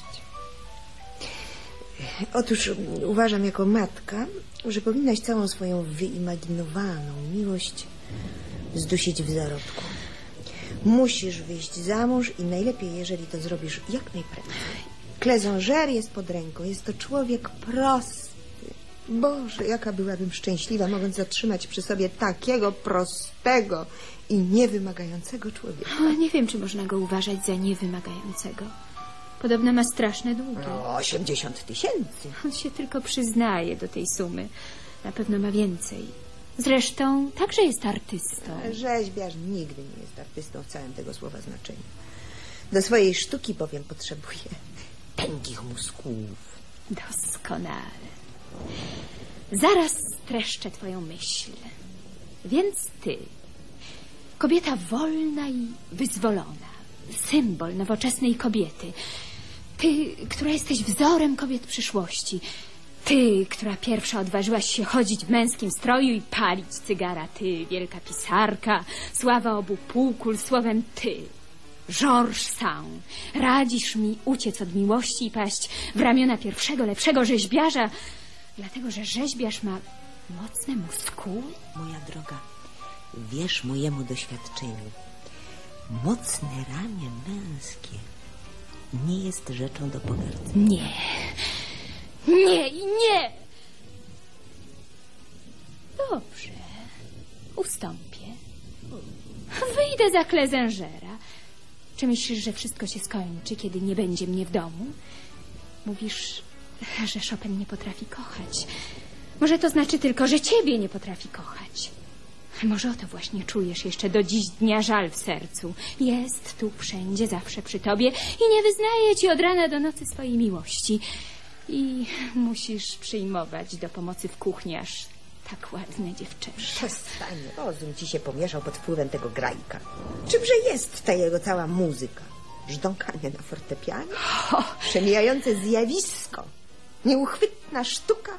Otóż uważam jako matka, że powinnaś całą swoją wyimaginowaną miłość zdusić w zarodku. Musisz wyjść za mąż i najlepiej, jeżeli to zrobisz jak najprędzej. Clesanger jest pod ręką. Jest to człowiek prosty. Boże, jaka byłabym szczęśliwa, mogąc zatrzymać przy sobie takiego prostego i niewymagającego człowieka. O, nie wiem, czy można go uważać za niewymagającego. Podobno ma straszne długi. No, osiemdziesiąt tysięcy. On się tylko przyznaje do tej sumy. Na pewno ma więcej. Zresztą także jest artystą. Rzeźbiarz nigdy nie jest artystą w całym tego słowa znaczeniu. Do swojej sztuki bowiem potrzebuje tęgich mózgów. Doskonale. Zaraz streszczę twoją myśl. Więc ty, kobieta wolna i wyzwolona, symbol nowoczesnej kobiety, ty, która jesteś wzorem kobiet przyszłości, ty, która pierwsza odważyłaś się chodzić w męskim stroju i palić cygara, ty, wielka pisarka, sława obu półkul, słowem ty, Georges Sand, radzisz mi uciec od miłości i paść w ramiona pierwszego, lepszego rzeźbiarza, dlatego, że rzeźbiarz ma mocne muskuły? Moja droga, wierz mojemu doświadczeniu. Mocne ramię męskie nie jest rzeczą do pogardzenia. Nie. Nie i nie! Dobrze. Ustąpię. Wyjdę za Clesangera. Czy myślisz, że wszystko się skończy, kiedy nie będzie mnie w domu? Mówisz, że Chopin nie potrafi kochać. Może to znaczy tylko, że ciebie nie potrafi kochać. Może o to właśnie czujesz jeszcze do dziś dnia żal w sercu. Jest tu wszędzie, zawsze przy tobie i nie wyznaje ci od rana do nocy swojej miłości. I musisz przyjmować do pomocy w kuchni aż tak ładne dziewczęta. Przestań, rozum ci się pomieszał pod wpływem tego grajka. Czymże jest ta jego cała muzyka? Żdąkanie na fortepianie? Przemijające zjawisko? Nieuchwytna sztuka?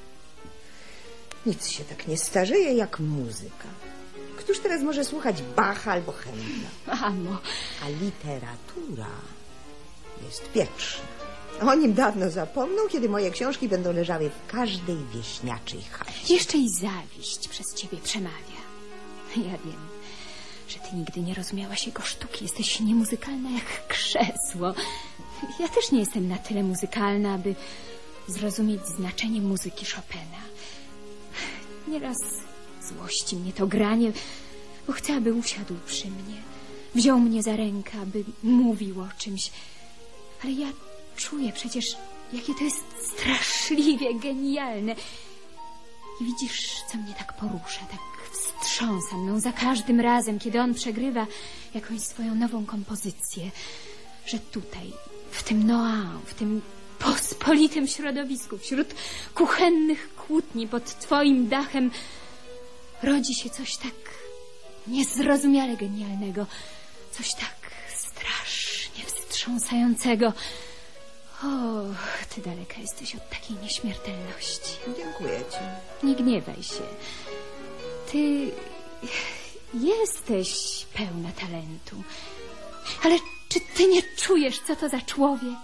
Nic się tak nie starzeje jak muzyka. Któż teraz może słuchać Bacha albo Händla? Mamo. A literatura jest wieczna. O nim dawno zapomną, kiedy moje książki będą leżały w każdej wieśniaczej chacie. Jeszcze i zawiść przez ciebie przemawia. Ja wiem, że ty nigdy nie rozumiałaś jego sztuki. Jesteś niemuzykalna jak krzesło. Ja też nie jestem na tyle muzykalna, aby zrozumieć znaczenie muzyki Chopina. Nieraz złości mnie to granie, bo chcę, aby usiadł przy mnie. Wziął mnie za rękę, aby mówił o czymś. Ale ja czuję przecież, jakie to jest straszliwie genialne. I widzisz, co mnie tak porusza, tak wstrząsa mną za każdym razem, kiedy on przegrywa jakąś swoją nową kompozycję. Że tutaj, w tym Noam, w tym pospolitym środowisku, wśród kuchennych kłótni pod twoim dachem rodzi się coś tak niezrozumiale genialnego, coś tak strasznie wstrząsającego. O, ty daleka jesteś od takiej nieśmiertelności. Dziękuję ci. Nie gniewaj się. Ty jesteś pełna talentu. Ale czy ty nie czujesz, co to za człowiek?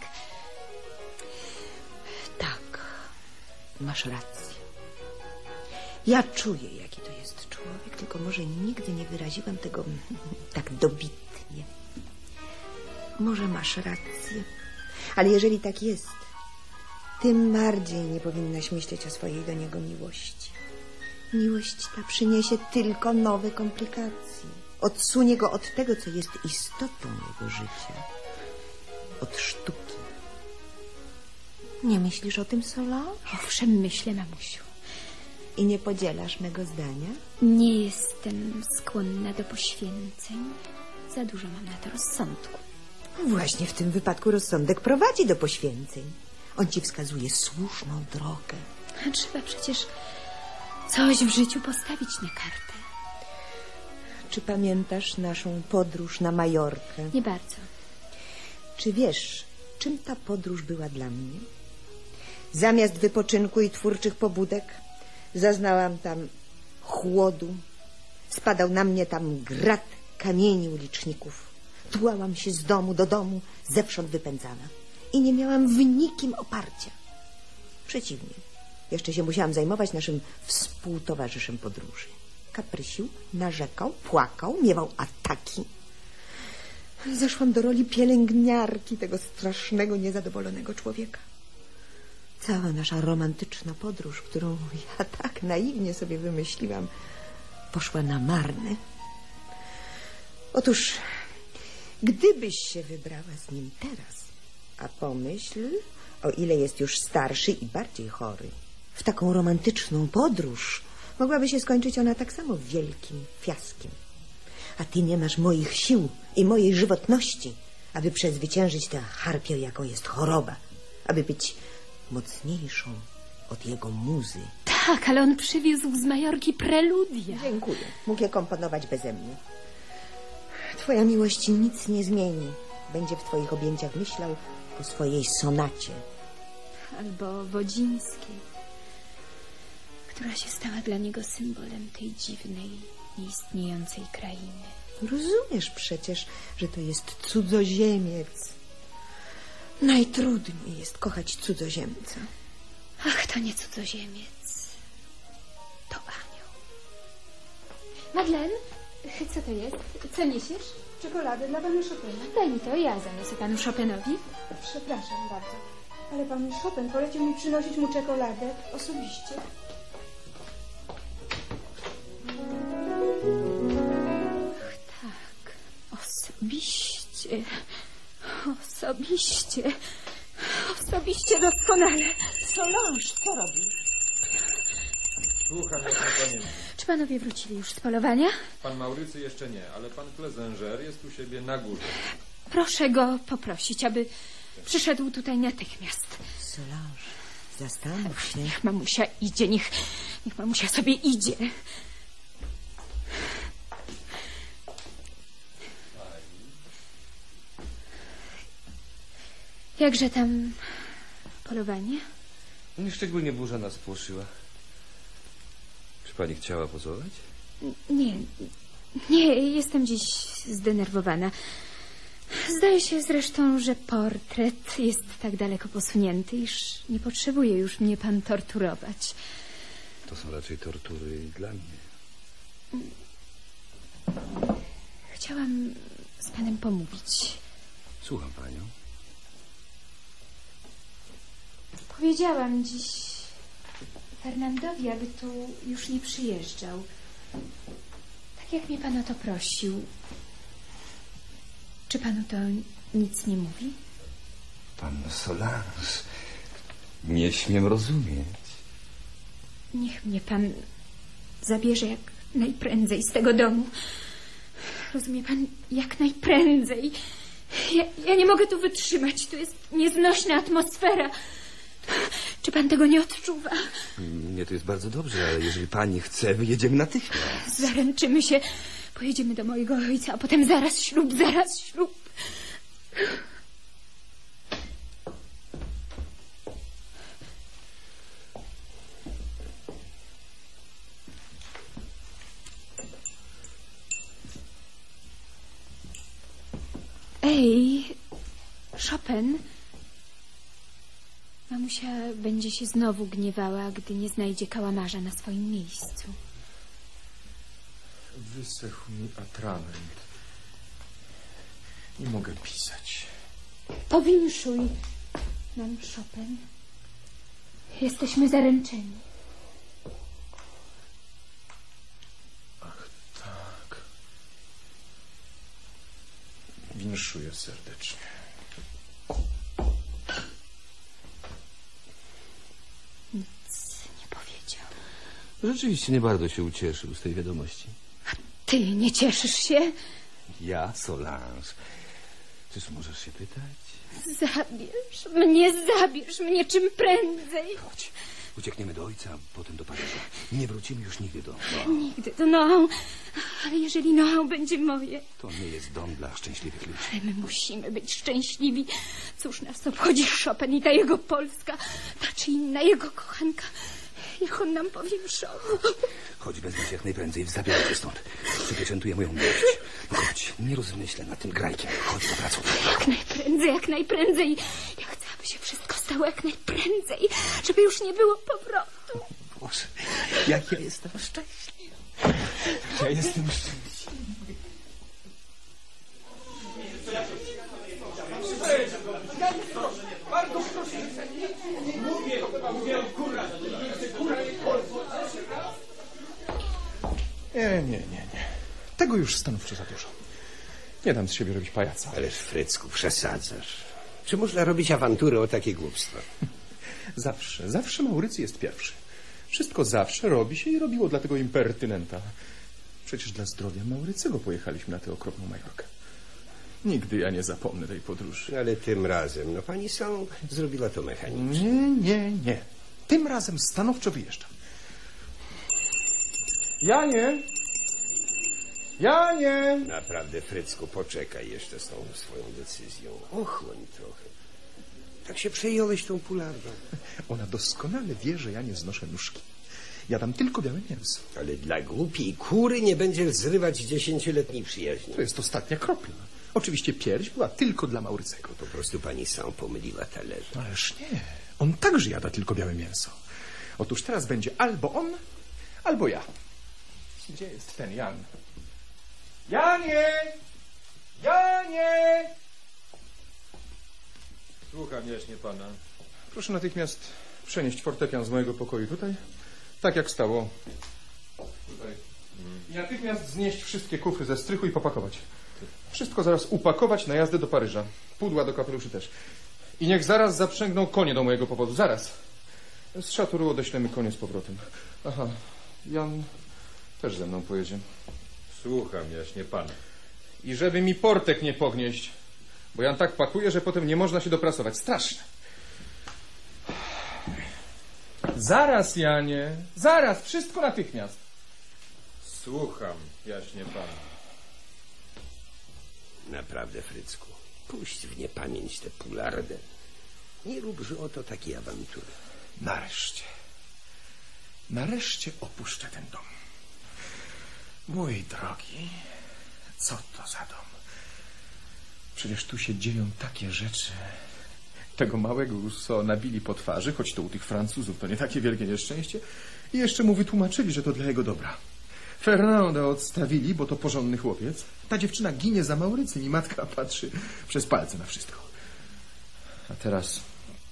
Tak, masz rację. Ja czuję, jaki to jest człowiek, tylko może nigdy nie wyraziłam tego tak dobitnie. Może masz rację, ale jeżeli tak jest, tym bardziej nie powinnaś myśleć o swojej do niego miłości. Miłość ta przyniesie tylko nowe komplikacje. Odsunie go od tego, co jest istotą jego życia. Od sztuki. Nie myślisz o tym, Solange? Owszem, myślę, mamusiu. I nie podzielasz mego zdania? Nie jestem skłonna do poświęceń. Za dużo mam na to rozsądku. Właśnie w tym wypadku rozsądek prowadzi do poświęceń. On ci wskazuje słuszną drogę. A trzeba przecież coś w życiu postawić na kartę. Czy pamiętasz naszą podróż na Majorkę? Nie bardzo. Czy wiesz, czym ta podróż była dla mnie? Zamiast wypoczynku i twórczych pobudek zaznałam tam chłodu. Spadał na mnie tam grat kamieni uliczników. Tułałam się z domu do domu, zewsząd wypędzana. I nie miałam w nikim oparcia. Przeciwnie, jeszcze się musiałam zajmować naszym współtowarzyszem podróży. Kaprysił, narzekał, płakał, miewał ataki. Zeszłam do roli pielęgniarki tego strasznego, niezadowolonego człowieka. Cała nasza romantyczna podróż, którą ja tak naiwnie sobie wymyśliłam, poszła na marne. Otóż, gdybyś się wybrała z nim teraz, a pomyśl, o ile jest już starszy i bardziej chory, w taką romantyczną podróż mogłaby się skończyć ona tak samo wielkim fiaskiem. A ty nie masz moich sił i mojej żywotności, aby przezwyciężyć tę harpię, jaką jest choroba, aby być mocniejszą od jego muzy. Tak, ale on przywiózł z Majorki preludia. Dziękuję. Mógł je komponować beze mnie. Twoja miłość nic nie zmieni. Będzie w twoich objęciach myślał o swojej sonacie. Albo Wodzińskiej, która się stała dla niego symbolem tej dziwnej, nieistniejącej krainy. Rozumiesz przecież, że to jest cudzoziemiec. Najtrudniej jest kochać cudzoziemca. Ach, to nie cudzoziemiec. To anioł. Madeleine, co to jest? Co niesiesz? Czekoladę dla pani Chopina. Daj mi to, ja zaniosę panu Chopinowi. Przepraszam bardzo, ale pan Chopin polecił mi przynosić mu czekoladę osobiście. Ach, tak. Osobiście. Osobiście. Osobiście doskonale. Solange, co robisz? Słucham, jak na panie. Czy panowie wrócili już z polowania? Pan Maurycy jeszcze nie, ale pan Klezenger jest u siebie na górze. Proszę go poprosić, aby przyszedł tutaj natychmiast. Solange, zastanów się. Niech mamusia idzie, niech, niech mamusia sobie idzie. Jakże tam polowanie? Nieszczególnie burza nas płoszyła. Czy pani chciała pozować? Nie, nie, jestem dziś zdenerwowana. Zdaje się zresztą, że portret jest tak daleko posunięty, iż nie potrzebuje już mnie pan torturować. To są raczej tortury dla mnie. Chciałam z panem pomówić. Słucham panią. Powiedziałam dziś Fernandowi, aby tu już nie przyjeżdżał. Tak jak mnie pan o to prosił. Czy panu to nic nie mówi? Panno Solange, nie śmiem rozumieć. Niech mnie pan zabierze jak najprędzej z tego domu. Rozumie pan, jak najprędzej. Ja, ja nie mogę tu wytrzymać. Tu jest nieznośna atmosfera. Czy pan tego nie odczuwa? Mnie to jest bardzo dobrze, ale jeżeli pani chce, wyjedziemy natychmiast. Zaręczymy się, pojedziemy do mojego ojca, a potem zaraz ślub, zaraz ślub. Ej, Chopin. Mamusia będzie się znowu gniewała, gdy nie znajdzie kałamarza na swoim miejscu. Wysechł mi atrament. Nie mogę pisać. Powinszuj nam, Chopin. Jesteśmy zaręczeni. Winszuję serdecznie. Nic nie powiedział. Rzeczywiście nie bardzo się ucieszył z tej wiadomości. Ty nie cieszysz się? Ja, Solange. Czyż możesz się pytać? Zabierz mnie, zabierz mnie czym prędzej. Chodź, uciekniemy do ojca, a potem do Paryża. Nie wrócimy już nigdy do... No. Nigdy do Noa. Ale jeżeli Noa będzie moje... To nie jest dom dla szczęśliwych ludzi. Ale my musimy być szczęśliwi. Cóż nas obchodzi Chopin i ta jego Polska, ta czy inna jego kochanka. Niech on nam powiększał. Chodź, wezmę się jak najprędzej, zabieraj się stąd. Przypieczętuję moją miłość. No chodź, nie rozmyślę nad tym grajkiem. Chodź do pracy. Jak najprędzej, jak najprędzej. Ja chcę, aby się wszystko stało jak najprędzej, żeby już nie było powrotu. Boże, jak ja jestem szczęśliwy. Ja jestem szczęśliwy. Bardzo proszę. Mówię, mówię, kurwa. Nie, nie, nie, nie. Tego już stanowczo za dużo. Nie dam z siebie robić pajaca. Ależ, Frycku, przesadzasz. Czy można robić awantury o takie głupstwa? Zawsze, zawsze Maurycy jest pierwszy. Wszystko zawsze robi się i robiło dla tego impertynenta. Przecież dla zdrowia Maurycego pojechaliśmy na tę okropną Majorkę. Nigdy ja nie zapomnę tej podróży. Ale tym razem, no pani Są zrobiła to mechanicznie. Nie, nie, nie. Tym razem stanowczo wyjeżdżam. Janie! Janie! Naprawdę, Frycku, poczekaj jeszcze z tą swoją decyzją. Ochłoń trochę. Tak się przejąłeś tą pulardą. Ona doskonale wie, że ja nie znoszę nóżki. Ja dam tylko białe mięso. Ale dla głupiej kury nie będziesz zrywać dziesięcioletniej przyjaźni. To jest ostatnia kropla. Oczywiście pierś była tylko dla Maurycego. Po prostu pani Są pomyliła talerze. Ależ nie. On także jada tylko białe mięso. Otóż teraz będzie albo on, albo ja. Gdzie jest ten Jan? Janie! Janie! Słucham jaśnie pana. Proszę natychmiast przenieść fortepian z mojego pokoju tutaj, tak jak stało. Tutaj. I natychmiast znieść wszystkie kufry ze strychu i popakować. Wszystko zaraz upakować na jazdę do Paryża. Pudła do kapeluszy też. I niech zaraz zaprzęgną konie do mojego powozu. Zaraz. Z Szaturu odeślemy konie z powrotem. Aha, Jan też ze mną pojedzie. Słucham jaśnie pana. I żeby mi portek nie pognieść, bo Jan tak pakuje, że potem nie można się doprasować. Straszne. Zaraz, Janie. Zaraz. Wszystko natychmiast. Słucham jaśnie pana. Naprawdę, Frycku, puść w niepamięć tę pulardę. Nie róbże oto takiej awantury. Nareszcie. Nareszcie opuszczę ten dom. Mój drogi, co to za dom? Przecież tu się dzieją takie rzeczy. Tego małego Rousseau nabili po twarzy, choć to u tych Francuzów to nie takie wielkie nieszczęście. I jeszcze mu wytłumaczyli, że to dla jego dobra. Fernanda odstawili, bo to porządny chłopiec. Ta dziewczyna ginie za Maurycym i matka patrzy przez palce na wszystko. A teraz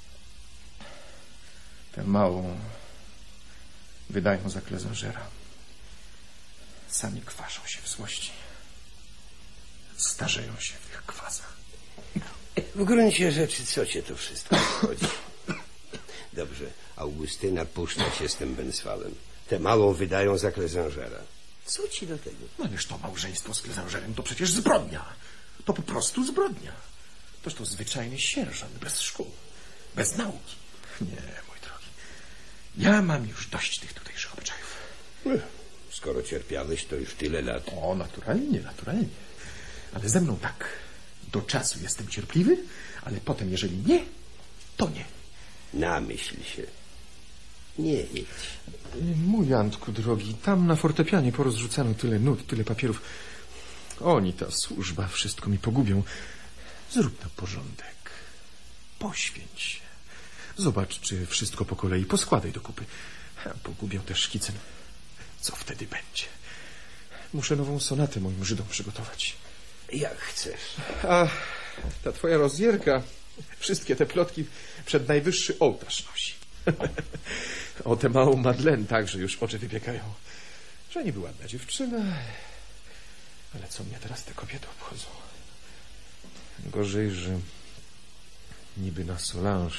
tę małą wydają za klezangera. Sami kwaszą się w złości. Starzeją się w ich kwasach. W gruncie rzeczy, co cię to wszystko obchodzi? Dobrze, Augustyna puszcza się z tym Benswalem. Tę małą wydają za klezangera. Co ci do tego? No ależ to małżeństwo z klezangerem to przecież zbrodnia. To po prostu zbrodnia. Toż to zwyczajny sierżant, bez szkół, bez nauki. Nie, mój drogi. Ja mam już dość tych tutejszych obyczajów. Skoro cierpiałeś, to już tyle lat. O, naturalnie, naturalnie. Ale ze mną tak. Do czasu jestem cierpliwy, ale potem, jeżeli nie, to nie. Namyśl się. Nie idź. Mój Antku drogi, tam na fortepianie porozrzucano tyle nut, tyle papierów. Oni, ta służba, wszystko mi pogubią. Zrób na porządek. Poświęć się. Zobacz, czy wszystko po kolei. Poskładaj do kupy. Pogubią też szkicem. Co wtedy będzie? Muszę nową sonatę moim Żydom przygotować. Jak chcesz. A ta twoja rozjerka wszystkie te plotki przed najwyższy ołtarz nosi. O tę małą Madeleine także już oczy wybiegają. Że niby ładna dziewczyna. Ale co mnie teraz te kobiety obchodzą? Gorzej, że niby na Solange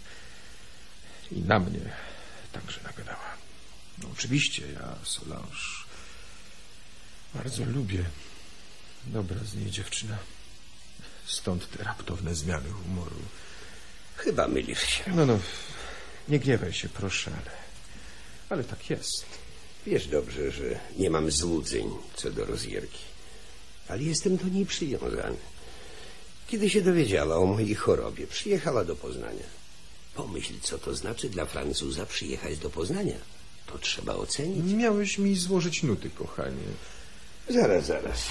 i na mnie także nagadała. No oczywiście, ja Solange bardzo lubię. Dobra z niej dziewczyna. Stąd te raptowne zmiany humoru. Chyba mylisz się. No, no, nie gniewaj się, proszę, ale, ale tak jest. Wiesz dobrze, że nie mam złudzeń co do rozgierki, ale jestem do niej przywiązany. Kiedy się dowiedziała o mojej chorobie, przyjechała do Poznania. Pomyśl, co to znaczy dla Francuza przyjechać do Poznania. To trzeba ocenić. Miałeś mi złożyć nuty, kochanie. Zaraz, zaraz.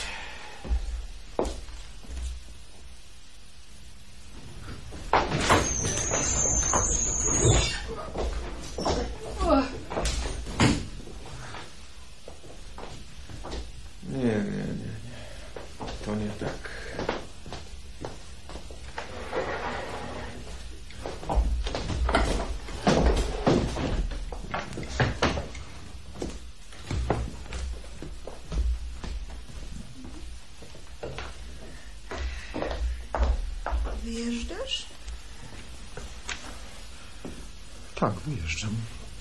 Nie, nie, nie, nie. To nie tak. Wyjeżdżasz? Tak, wyjeżdżam.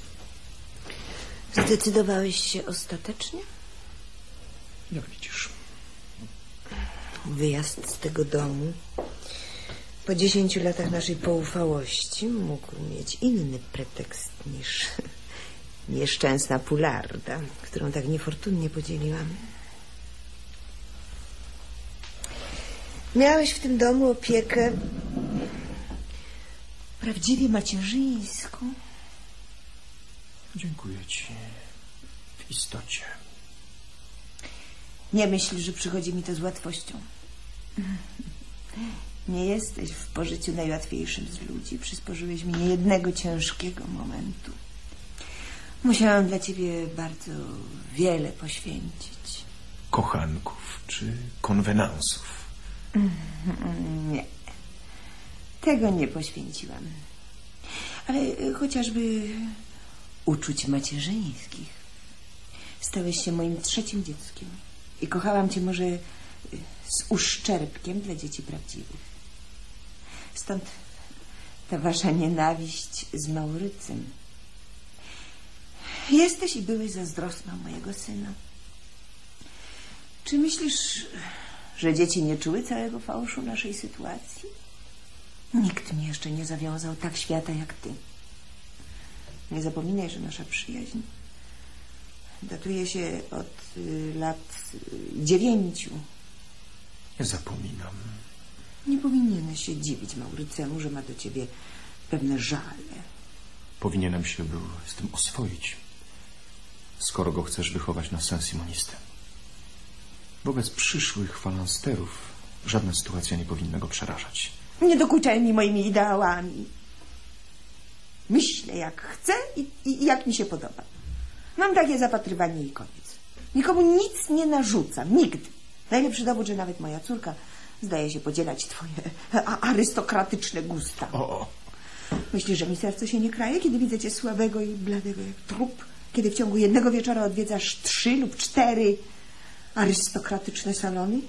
Zdecydowałeś się ostatecznie? Jak widzisz. Wyjazd z tego domu po dziesięciu latach naszej poufałości mógł mieć inny pretekst niż nieszczęsna pularda, którą tak niefortunnie podzieliłam. Miałeś w tym domu opiekę prawdziwie macierzyńską. Dziękuję ci. W istocie. Nie myśl, że przychodzi mi to z łatwością. Nie jesteś w pożyciu najłatwiejszym z ludzi. Przysporzyłeś mi niejednego ciężkiego momentu. Musiałam dla ciebie bardzo wiele poświęcić. Kochanków czy konwenansów? Nie. Tego nie poświęciłam. Ale chociażby uczuć macierzyńskich. Stałeś się moim trzecim dzieckiem. I kochałam cię może z uszczerbkiem dla dzieci prawdziwych. Stąd ta wasza nienawiść z Maurycym. Jesteś i byłeś zazdrosną mojego syna. Czy myślisz, że dzieci nie czuły całego fałszu naszej sytuacji? Nikt mi jeszcze nie zawiązał tak świata jak ty. Nie zapominaj, że nasza przyjaźń datuje się od y, lat y, dziewięciu. Nie zapominam. Nie powinieneś się dziwić Maurycemu, że ma do ciebie pewne żale. Powinienem się był z tym oswoić, skoro go chcesz wychować na Saint-Simonistę. Wobec przyszłych falansterów żadna sytuacja nie powinna go przerażać. Nie dokuczaj mi moimi ideałami. Myślę jak chcę i, i jak mi się podoba. Mam takie zapatrywanie i koniec. Nikomu nic nie narzucam. Nigdy. Najlepszy dowód, że nawet moja córka zdaje się podzielać twoje arystokratyczne gusta. O, o. Myślisz, że mi serce się nie kraje, kiedy widzę cię słabego i bladego jak trup? Kiedy w ciągu jednego wieczora odwiedzasz trzy lub cztery arystokratyczne salony?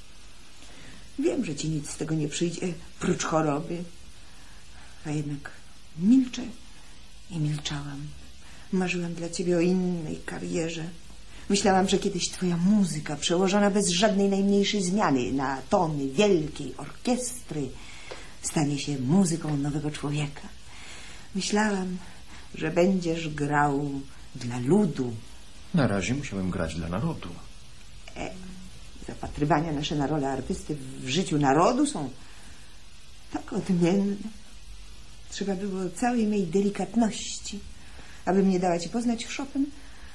Wiem, że ci nic z tego nie przyjdzie, prócz choroby. A jednak milczę i milczałam. Marzyłam dla ciebie o innej karierze. Myślałam, że kiedyś twoja muzyka, przełożona bez żadnej najmniejszej zmiany na tony wielkiej orkiestry, stanie się muzyką nowego człowieka. Myślałam, że będziesz grał dla ludu. Na razie musiałem grać dla narodu. E, zapatrywania nasze na rolę artysty w życiu narodu są tak odmienne. Trzeba było całej mej delikatności, abym nie dała ci poznać Chopin.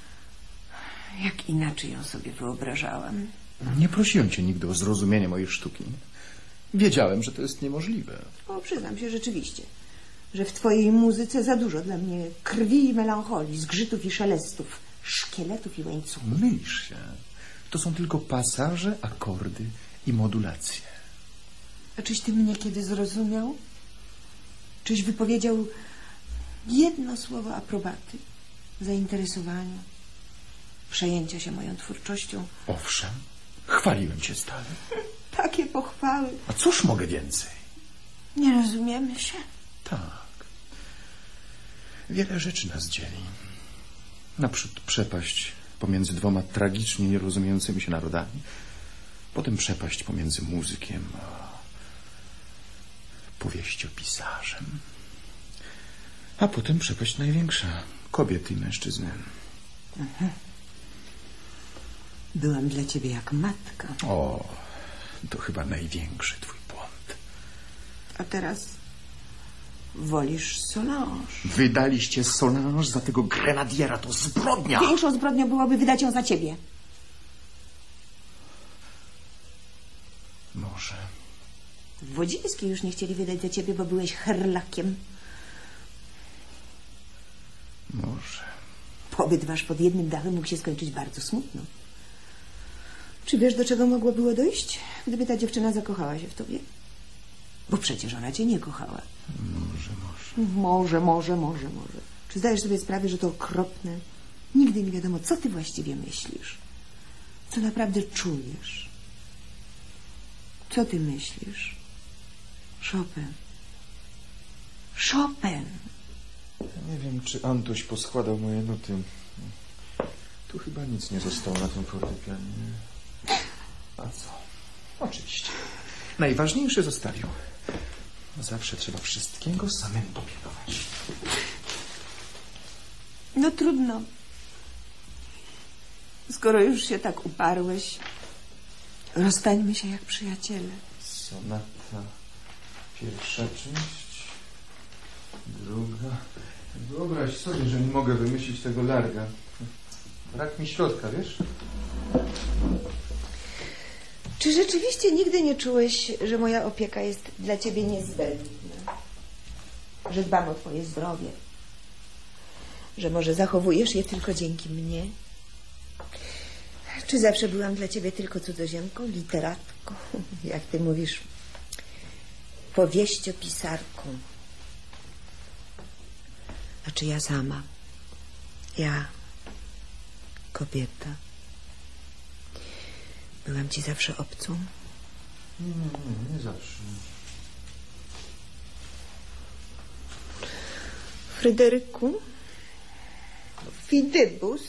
Jak inaczej ją sobie wyobrażałam. Nie prosiłem cię nigdy o zrozumienie mojej sztuki. Wiedziałem, że to jest niemożliwe. O, przyznam się rzeczywiście, że w twojej muzyce za dużo dla mnie krwi i melancholii, zgrzytów i szelestów, szkieletów i łańcuchów. Mylisz się. To są tylko pasaże, akordy i modulacje. A czyś ty mnie kiedy zrozumiał? Czyś wypowiedział jedno słowo aprobaty, zainteresowania, przejęcia się moją twórczością? Owszem, chwaliłem cię stale. Takie pochwały. A cóż mogę więcej? Nie rozumiemy się. Tak. Wiele rzeczy nas dzieli. Naprzód przepaść pomiędzy dwoma tragicznie nierozumiejącymi się narodami. Potem przepaść pomiędzy muzykiem a powieściopisarzem. A potem przepaść największa. Kobiety i mężczyzny. Mhm. Byłam dla ciebie jak matka. O, to chyba największy twój błąd. A teraz wolisz Solange. Wydaliście Solange za tego grenadiera, to zbrodnia. Większą zbrodnią byłoby wydać ją za ciebie. Może. W Wodzińskiej już nie chcieli wydać za ciebie, bo byłeś herlakiem. Może. Pobyt wasz pod jednym dachem mógł się skończyć bardzo smutno. Czy wiesz, do czego mogło było dojść, gdyby ta dziewczyna zakochała się w tobie? Bo przecież ona cię nie kochała. Może, może. Może, może, może, może. Czy zdajesz sobie sprawę, że to okropne? Nigdy nie wiadomo, co ty właściwie myślisz. Co naprawdę czujesz. Co ty myślisz? Chopin. Chopin. Nie wiem, czy Antoś poskładał moje nuty. Tu chyba nic nie zostało na tym fortepianie. A co? Oczywiście. Najważniejsze zostawił. Zawsze trzeba wszystkiego samemu dopilnować. No trudno. Skoro już się tak uparłeś, rozstańmy się jak przyjaciele. Sonata pierwsza część, druga. Wyobraź sobie, że nie mogę wymyślić tego larga. Brak mi środka, wiesz? Czy rzeczywiście nigdy nie czułeś, że moja opieka jest dla ciebie niezbędna? Że dbam o twoje zdrowie? Że może zachowujesz je tylko dzięki mnie? Czy zawsze byłam dla ciebie tylko cudzoziemką, literatką? Jak ty mówisz, powieściopisarką? A czy ja sama? Ja, kobieta. Byłam ci zawsze obcą? Nie, nie, nie, nie zawsze. Fryderyku? Fidybus?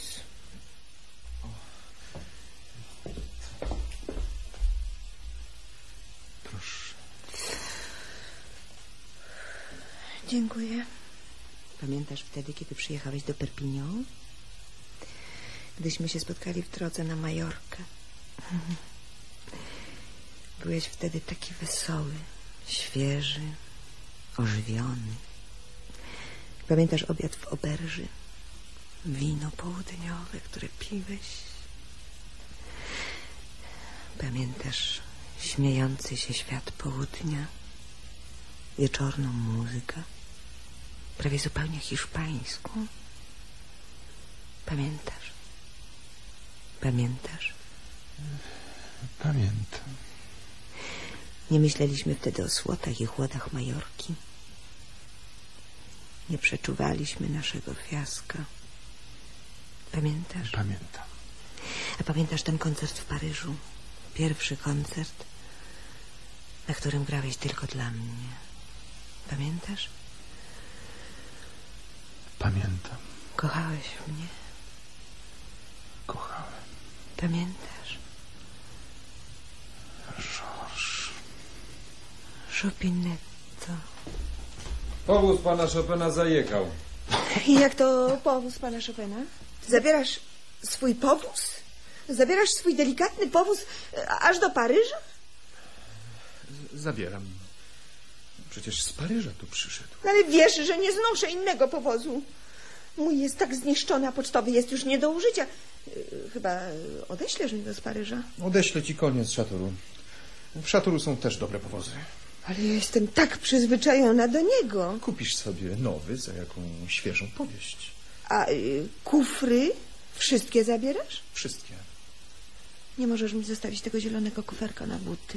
Proszę. Dziękuję. Pamiętasz wtedy, kiedy przyjechałeś do Perpignan? Gdyśmy się spotkali w drodze na Majorkę. Byłeś wtedy taki wesoły, świeży, ożywiony. Pamiętasz obiad w oberży? Wino południowe, które piłeś? Pamiętasz śmiejący się świat południa? Wieczorną muzykę? Prawie zupełnie hiszpańską? Pamiętasz? Pamiętasz? Pamiętam. Nie myśleliśmy wtedy o słotach i chłodach Majorki. Nie przeczuwaliśmy naszego fiaska. Pamiętasz? Pamiętam. A pamiętasz ten koncert w Paryżu? Pierwszy koncert, na którym grałeś tylko dla mnie. Pamiętasz? Pamiętam. Kochałeś mnie. Kochałem. Pamiętasz? Georges. Chopinetto. Powóz pana Chopina zajechał. I jak to powóz pana Chopina? Zabierasz swój powóz? Zabierasz swój delikatny powóz aż do Paryża? Zabieram. Przecież z Paryża tu przyszedł. Ale wiesz, że nie znoszę innego powozu. Mój jest tak zniszczony, a pocztowy jest już nie do użycia. Chyba odeślesz mi go z Paryża? Odeślę ci koniec z Szatoru. W Szatoru są też dobre powozy. Ale ja jestem tak przyzwyczajona do niego. Kupisz sobie nowy za jaką świeżą powieść. A y, kufry wszystkie zabierasz? Wszystkie. Nie możesz mi zostawić tego zielonego kuferka na buty.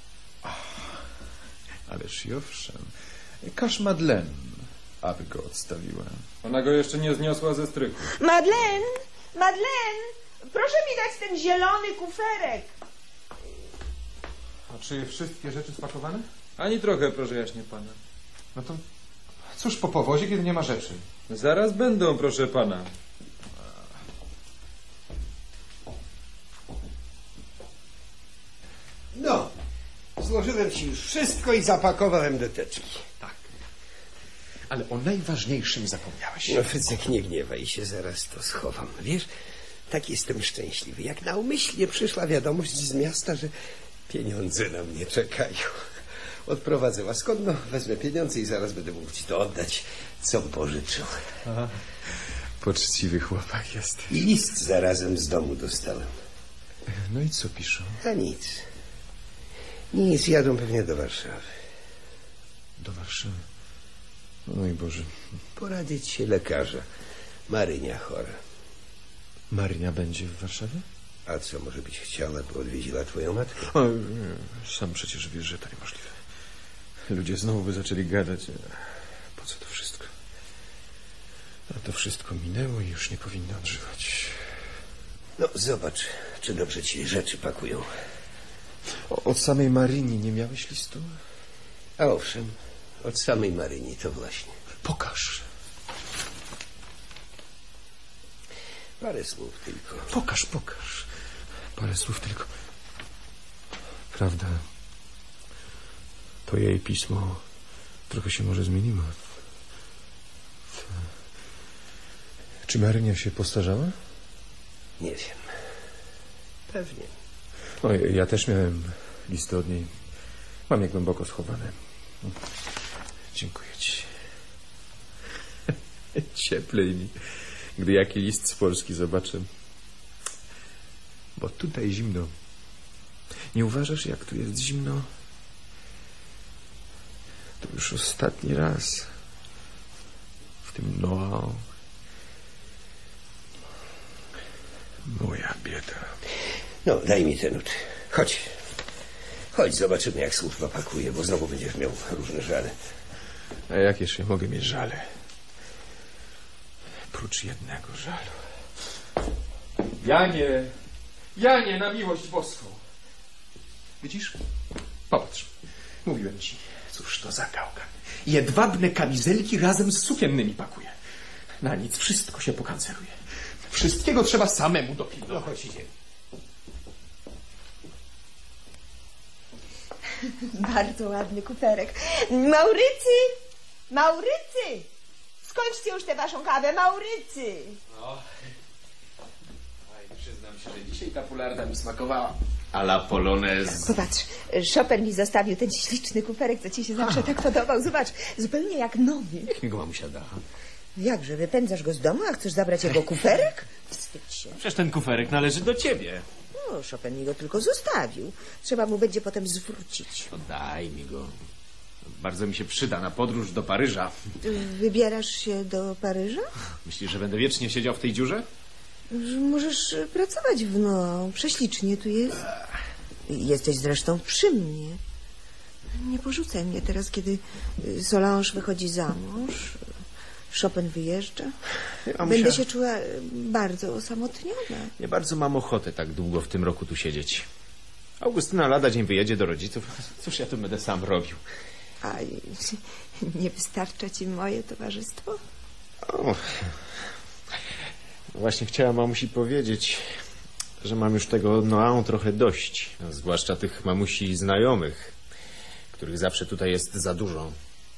Ależ i owszem. Każ Madeleine, aby go odstawiła. Ona go jeszcze nie zniosła ze strychu. Madeleine! Madeleine! Proszę mi dać ten zielony kuferek. A czy wszystkie rzeczy spakowane? Ani trochę, proszę jaśnie pana. No to cóż po powozie, kiedy nie ma rzeczy? Zaraz będą, proszę pana. No, złożyłem ci już wszystko i zapakowałem do teczki. Tak. Ale o najważniejszym zapomniałeś. No, Frycek, nie gniewaj się, zaraz to schowam. Wiesz, tak jestem szczęśliwy. Jak naumyślnie przyszła wiadomość z miasta, że pieniądze na mnie czekają. Odprowadzę łagodno, wezmę pieniądze i zaraz będę mógł ci to oddać, co pożyczył. Aha. Poczciwy chłopak jest. I list zarazem z domu dostałem. No i co piszą? A nic. Nic, jadą pewnie do Warszawy. Do Warszawy? O mój Boże. Poradzić się lekarza. Marynia chora. Marynia będzie w Warszawie? A co, może być chciała, by odwiedziła twoją matkę? O, sam przecież wiesz, że to niemożliwe. Ludzie znowu by zaczęli gadać. Po co to wszystko? A to wszystko minęło i już nie powinno odżywać. No, zobacz, czy dobrze ci rzeczy pakują. O, od samej Maryni nie miałeś listu? A owszem, od samej Maryni to właśnie. Pokaż. Parę słów tylko. Pokaż, pokaż. Parę słów tylko. Prawda, to jej pismo trochę się może zmieniło. Czy Marynia się postarzała? Nie wiem. Pewnie. O, ja też miałem listy od niej. Mam je głęboko schowane. Dziękuję ci. Cieplej mi, gdy jaki list z Polski zobaczę. Bo tutaj zimno. Nie uważasz, jak tu jest zimno? To już ostatni raz. W tym Noa. Moja bieda. No, daj mi ten nut. Chodź. Chodź, zobaczymy, jak służba pakuje, bo znowu będziesz miał różne żale. A jakież ja mogę mieć żale? Prócz jednego żalu. Janie! Janie, na miłość boską! Widzisz? Popatrz. Mówiłem ci. Cóż to za gałka. Jedwabne kamizelki razem z sukiennymi pakuje. Na nic, wszystko się pokanceruje. Wszystkiego trzeba samemu dopilnować. No chodź, idziemy. Bardzo ładny kuferek. Maurycy! Maurycy! Skończcie już tę waszą kawę, Maurycy! O. Aj, przyznam się, że dzisiaj ta pularda mi smakowała. A la polonez. Popatrz, Chopin mi zostawił ten śliczny kuferek, co ci się zawsze tak podobał. Zobacz, zupełnie jak nowy. Jak mi go mamusia da? Jakże, wypędzasz go z domu, a chcesz zabrać jego kuferek? Wstydź się. Przecież ten kuferek należy do ciebie. No, Chopin mi go tylko zostawił. Trzeba mu będzie potem zwrócić. To daj mi go. Bardzo mi się przyda na podróż do Paryża. Wybierasz się do Paryża? Myślisz, że będę wiecznie siedział w tej dziurze? Możesz pracować w no. Prześlicznie tu jest. Jesteś zresztą przy mnie. Nie porzucaj mnie teraz, kiedy Solange wychodzi za mąż. Chopin wyjeżdża. Ja Będę musia... się czuła bardzo osamotniona. Nie bardzo mam ochotę tak długo w tym roku tu siedzieć. Augustyna lada dzień wyjedzie do rodziców. Cóż ja tu będę sam robił? A nie wystarcza ci moje towarzystwo? O, właśnie chciałam mamusi powiedzieć, że mam już tego Noa trochę dość. Zwłaszcza tych mamusi znajomych, których zawsze tutaj jest za dużo.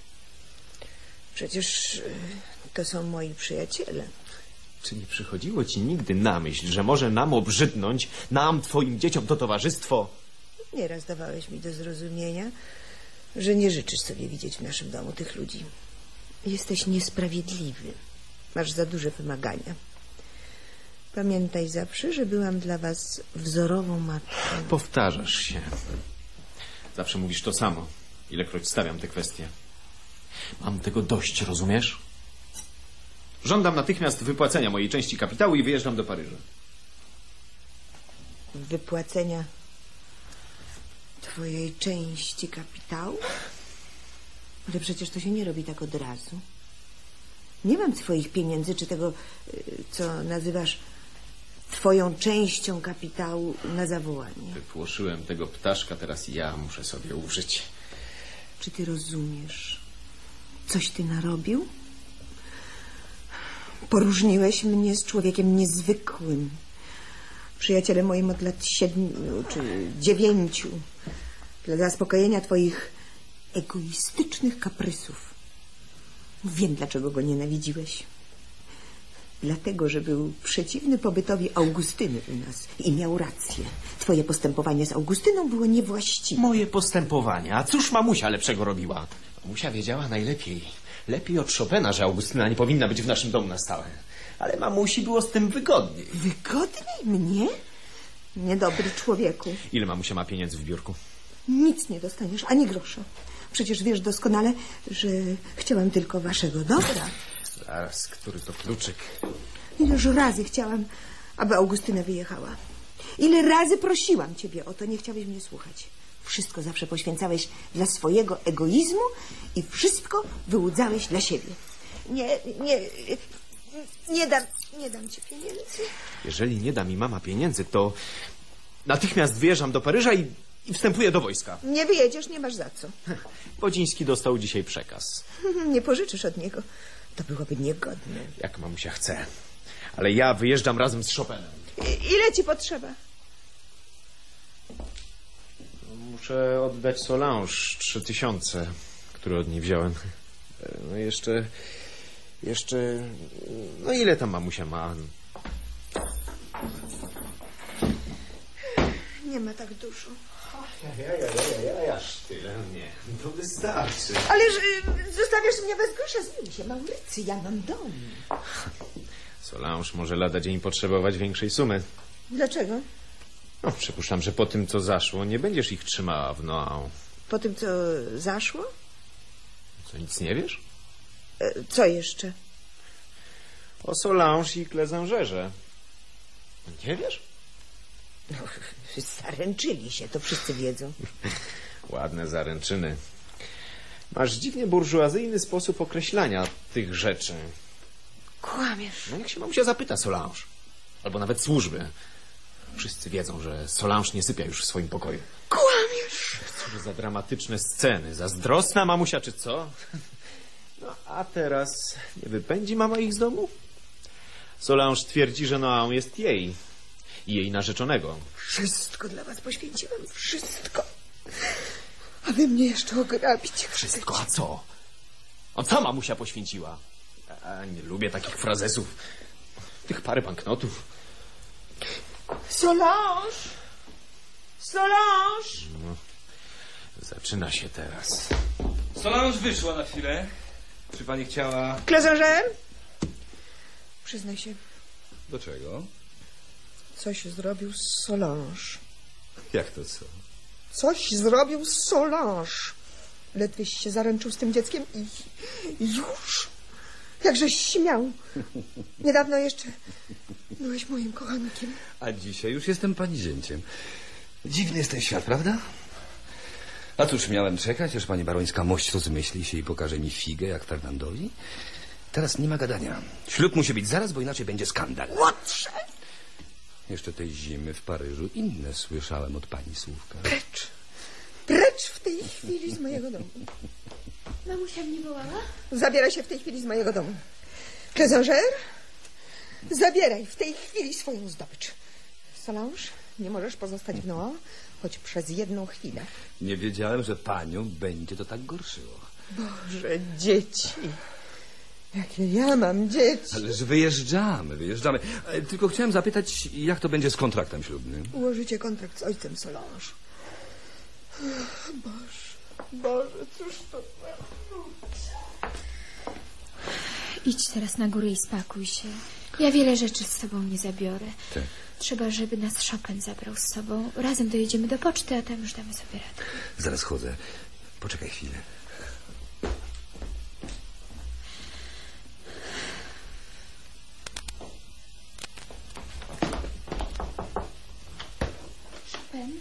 Przecież to są moi przyjaciele. Czy nie przychodziło ci nigdy na myśl, że może nam obrzydnąć, nam, twoim dzieciom, to towarzystwo? Nieraz dawałeś mi do zrozumienia, że nie życzysz sobie widzieć w naszym domu tych ludzi. Jesteś niesprawiedliwy. Masz za duże wymagania. Pamiętaj zawsze, że byłam dla was wzorową matką. Powtarzasz się. Zawsze mówisz to samo, ilekroć stawiam te kwestie. Mam tego dość, rozumiesz? Żądam natychmiast wypłacenia mojej części kapitału i wyjeżdżam do Paryża. Wypłacenia twojej części kapitału? Ale przecież to się nie robi tak od razu. Nie mam twoich pieniędzy, czy tego, co nazywasz twoją częścią kapitału na zawołanie. Wypłoszyłem tego ptaszka, teraz ja muszę sobie użyć. Czy ty rozumiesz? Coś ty narobił? Poróżniłeś mnie z człowiekiem niezwykłym. Przyjacielem moim od lat siedmiu czy dziewięciu. Dla zaspokojenia twoich egoistycznych kaprysów. Wiem, dlaczego go nienawidziłeś. Dlatego, że był przeciwny pobytowi Augustyny u nas i miał rację. Twoje postępowanie z Augustyną było niewłaściwe. Moje postępowanie? A cóż mamusia lepszego robiła? Mamusia wiedziała najlepiej. Lepiej od Chopina, że Augustyna nie powinna być w naszym domu na stałe. Ale mamusi było z tym wygodniej. Wygodniej mnie? Niedobry człowieku. Ile mamusia ma pieniędzy w biurku? Nic nie dostaniesz, ani grosza. Przecież wiesz doskonale, że chciałam tylko waszego dobra. Zaraz, który to kluczyk? Ileż razy chciałam, aby Augustyna wyjechała. Ile razy prosiłam ciebie o to, nie chciałeś mnie słuchać. Wszystko zawsze poświęcałeś dla swojego egoizmu i wszystko wyłudzałeś dla siebie. Nie, nie, nie dam, nie dam ci pieniędzy. Jeżeli nie da mi mama pieniędzy, to natychmiast wyjeżdżam do Paryża i, i wstępuję do wojska. Nie wyjedziesz, nie masz za co. Wodziński dostał dzisiaj przekaz. Nie pożyczysz od niego. To byłoby niegodne. Jak mamusia chce. Ale ja wyjeżdżam razem z Chopinem. I, ile ci potrzeba? Muszę oddać Solange trzy tysiące, które od niej wziąłem. No jeszcze... Jeszcze... No ile tam mamusia ma? Nie ma tak dużo. Ja, ja, ja, ja, ja, ja, tyle nie. To wystarczy. Ależ y, zostawiasz mnie bez grosza. Zmień się, Maurycy, ja mam dom. Solange może lada dzień potrzebować większej sumy. Dlaczego? No, przypuszczam, że po tym, co zaszło, nie będziesz ich trzymała w Noał. Po tym, co zaszło? Co, nic nie wiesz? E, co jeszcze? O Solange i Clesangerze. Nie wiesz? No, zaręczyli się, to wszyscy wiedzą. Ładne zaręczyny. Masz dziwnie burżuazyjny sposób określania tych rzeczy. Kłamiesz. No niech się mamusia zapyta Solange. Albo nawet służby. Wszyscy wiedzą, że Solange nie sypia już w swoim pokoju. Kłamiesz! Cóż za dramatyczne sceny. Zazdrosna mamusia, czy co? No a teraz nie wypędzi mama ich z domu? Solange twierdzi, że Noam jest jej i jej narzeczonego. Wszystko dla was poświęciłam. Wszystko. A wy mnie jeszcze ograbić. Wszystko, a co? A co mamusia poświęciła? A, nie lubię takich frazesów. Tych parę banknotów. Solange! Solange! No, zaczyna się teraz. Solange wyszła na chwilę. Czy pani chciała... Clesanger? Przyznaj się, Do czego? coś zrobił z Solange. Jak to co? Coś zrobił z Solange. Ledwyś się zaręczył z tym dzieckiem i i już. Jakżeś śmiał. Niedawno jeszcze byłeś moim kochankiem. A dzisiaj już jestem pani zięciem. Dziwny jest ten świat, prawda? A cóż, miałem czekać, aż pani barońska mość rozmyśli się i pokaże mi figę jak Fernandowi. Teraz nie ma gadania. Ślub musi być zaraz, bo inaczej będzie skandal. Łotrze! Jeszcze tej zimy w Paryżu inne słyszałem od pani słówka. Precz! Precz w tej chwili z mojego domu. Mamusia mnie wołała? Zabieraj się w tej chwili z mojego domu. Clesanger, zabieraj w tej chwili swoją zdobycz. Solange, nie możesz pozostać w Noa, choć przez jedną chwilę. Nie wiedziałem, że panią będzie to tak gorszyło. Boże, dzieci. Jakie ja mam dzieci. Ależ wyjeżdżamy, wyjeżdżamy. E, Tylko chciałem zapytać, jak to będzie z kontraktem ślubnym? Ułożycie kontrakt z ojcem Solange. Boże, Boże, cóż to... Idź teraz na górę i spakuj się. Ja wiele rzeczy z sobą nie zabiorę. Tak. Trzeba, żeby nas Chopin zabrał z sobą. Razem dojedziemy do poczty, a tam już damy sobie radę. Zaraz chodzę. Poczekaj chwilę. Chopin?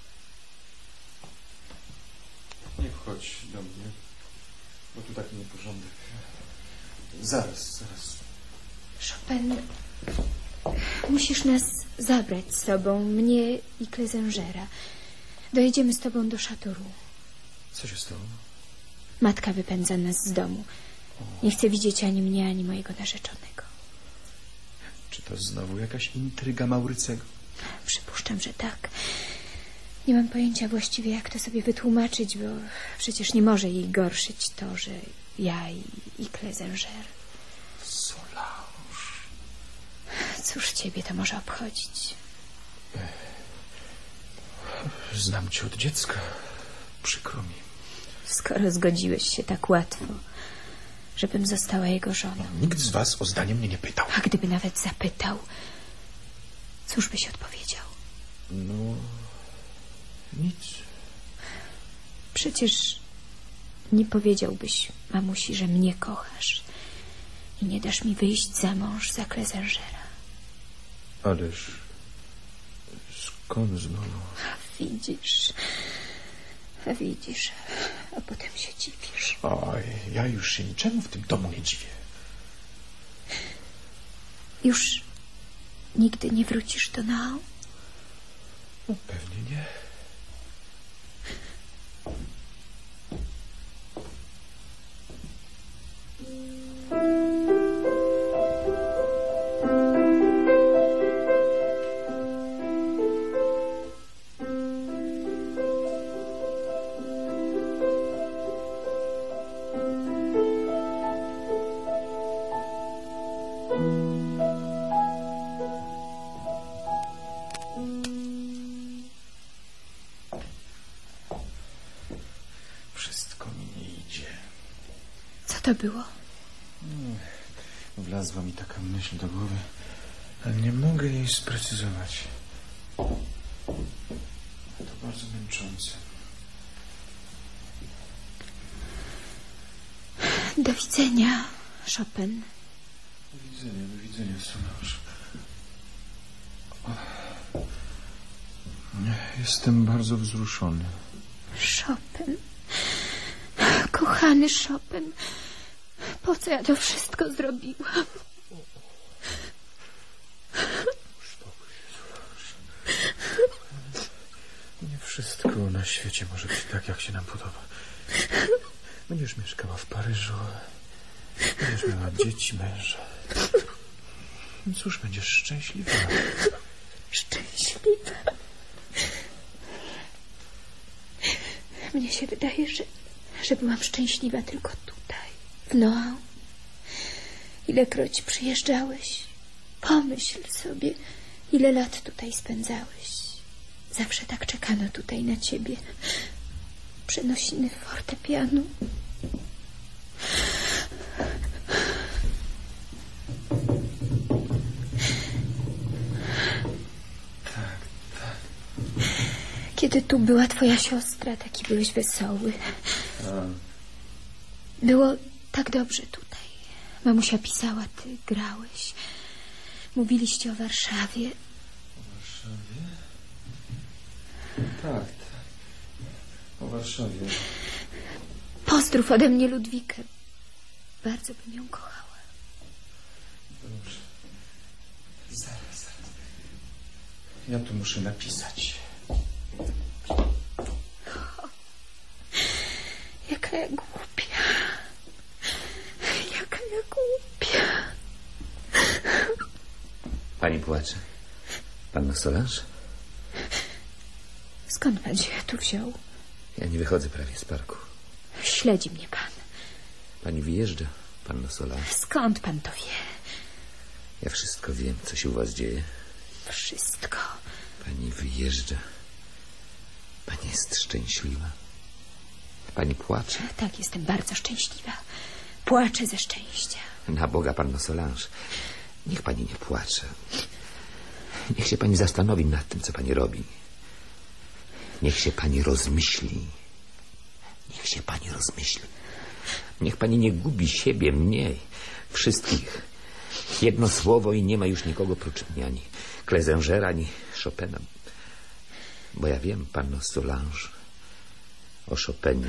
Nie wchodź do mnie, bo tu taki nieporządek. Zaraz, zaraz. Chopin, Musisz nas zabrać z sobą, mnie i Klezengera. Dojedziemy z tobą do Châteauroux. Co się stało? Matka wypędza nas z domu. Nie chce widzieć ani mnie, ani mojego narzeczonego. Czy to znowu jakaś intryga Maurycego? Przypuszczam, że tak. Nie mam pojęcia właściwie, jak to sobie wytłumaczyć, bo przecież nie może jej gorszyć to, że ja i, i Klezenger. Solange. Cóż ciebie to może obchodzić? Znam cię od dziecka. Przykro mi. Skoro zgodziłeś się tak łatwo, żebym została jego żoną. Nikt z was o zdanie mnie nie pytał. A gdyby nawet zapytał, cóż byś odpowiedział? No... nic. Przecież nie powiedziałbyś mamusi, że mnie kochasz i nie dasz mi wyjść za mąż za Klezengera. Ależ... skąd znowu? A widzisz... A widzisz... A potem się dziwisz. Oj, ja już się niczemu w tym domu nie dziwię. Już nigdy nie wrócisz do Nao? No, pewnie nie. Wszystko mi nie idzie. Co to było? Wlazła mi taka myśl do głowy, ale nie mogę jej sprecyzować. To bardzo męczące. Do widzenia, Chopin. Do widzenia, do widzenia, Solange. Jestem bardzo wzruszony. Chopin. Kochany Chopin. Po co ja to wszystko zrobiłam? Uspokój się, Solange. Nie wszystko na świecie może być tak, jak się nam podoba. Będziesz mieszkała w Paryżu. Będziesz miała dzieci, męża. Cóż, będziesz szczęśliwa. Szczęśliwa. Mnie się wydaje, że, że byłam szczęśliwa tylko tutaj, w Nohant. Ilekroć przyjeżdżałeś, pomyśl sobie, ile lat tutaj spędzałeś. Zawsze tak czekano tutaj na ciebie. Przenosiny fortepianu. Kiedy tu była twoja siostra, taki byłeś wesoły. Było tak dobrze tutaj. Mamusia pisała, ty grałeś. Mówiliście o Warszawie. O Warszawie? Tak, tak. O Warszawie. Pozdrów ode mnie Ludwikę. Bardzo bym ją kochała. Dobrze. Zaraz, zaraz. Ja tu muszę napisać. O, jaka ja głupia. Jaka ja głupia. Pani płacze. Panno Solange? Skąd pan się tu wziął? Ja nie wychodzę prawie z parku. Śledzi mnie pan. Pani wyjeżdża, panno Solange. Skąd pan to wie? Ja wszystko wiem, co się u was dzieje. Wszystko. Pani wyjeżdża. Pani jest szczęśliwa. Pani płacze. Tak, jestem bardzo szczęśliwa. Płaczę ze szczęścia. Na Boga, panno Solange. Niech pani nie płacze. Niech się pani zastanowi nad tym, co pani robi. Niech się pani rozmyśli. Niech się pani rozmyśli. Niech pani nie gubi siebie, mnie, wszystkich. Jedno słowo i nie ma już nikogo prócz mnie, ani Klezengera, ani Chopina. Bo ja wiem, panno Solange, o Chopinie.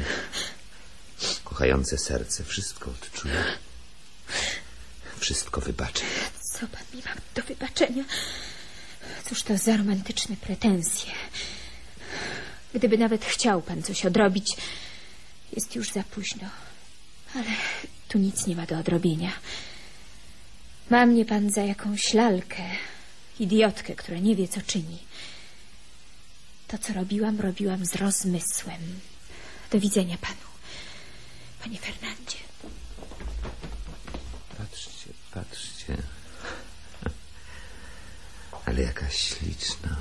Kochające serce wszystko odczuje. Wszystko wybaczy. Co pan mi ma do wybaczenia? Cóż to za romantyczne pretensje. Gdyby nawet chciał pan coś odrobić, jest już za późno. Ale tu nic nie ma do odrobienia. Ma mnie pan za jakąś lalkę, idiotkę, która nie wie, co czyni. To, co robiłam, robiłam z rozmysłem. Do widzenia panu, panie Fernandzie. Patrzcie, patrzcie. Ale jaka śliczna.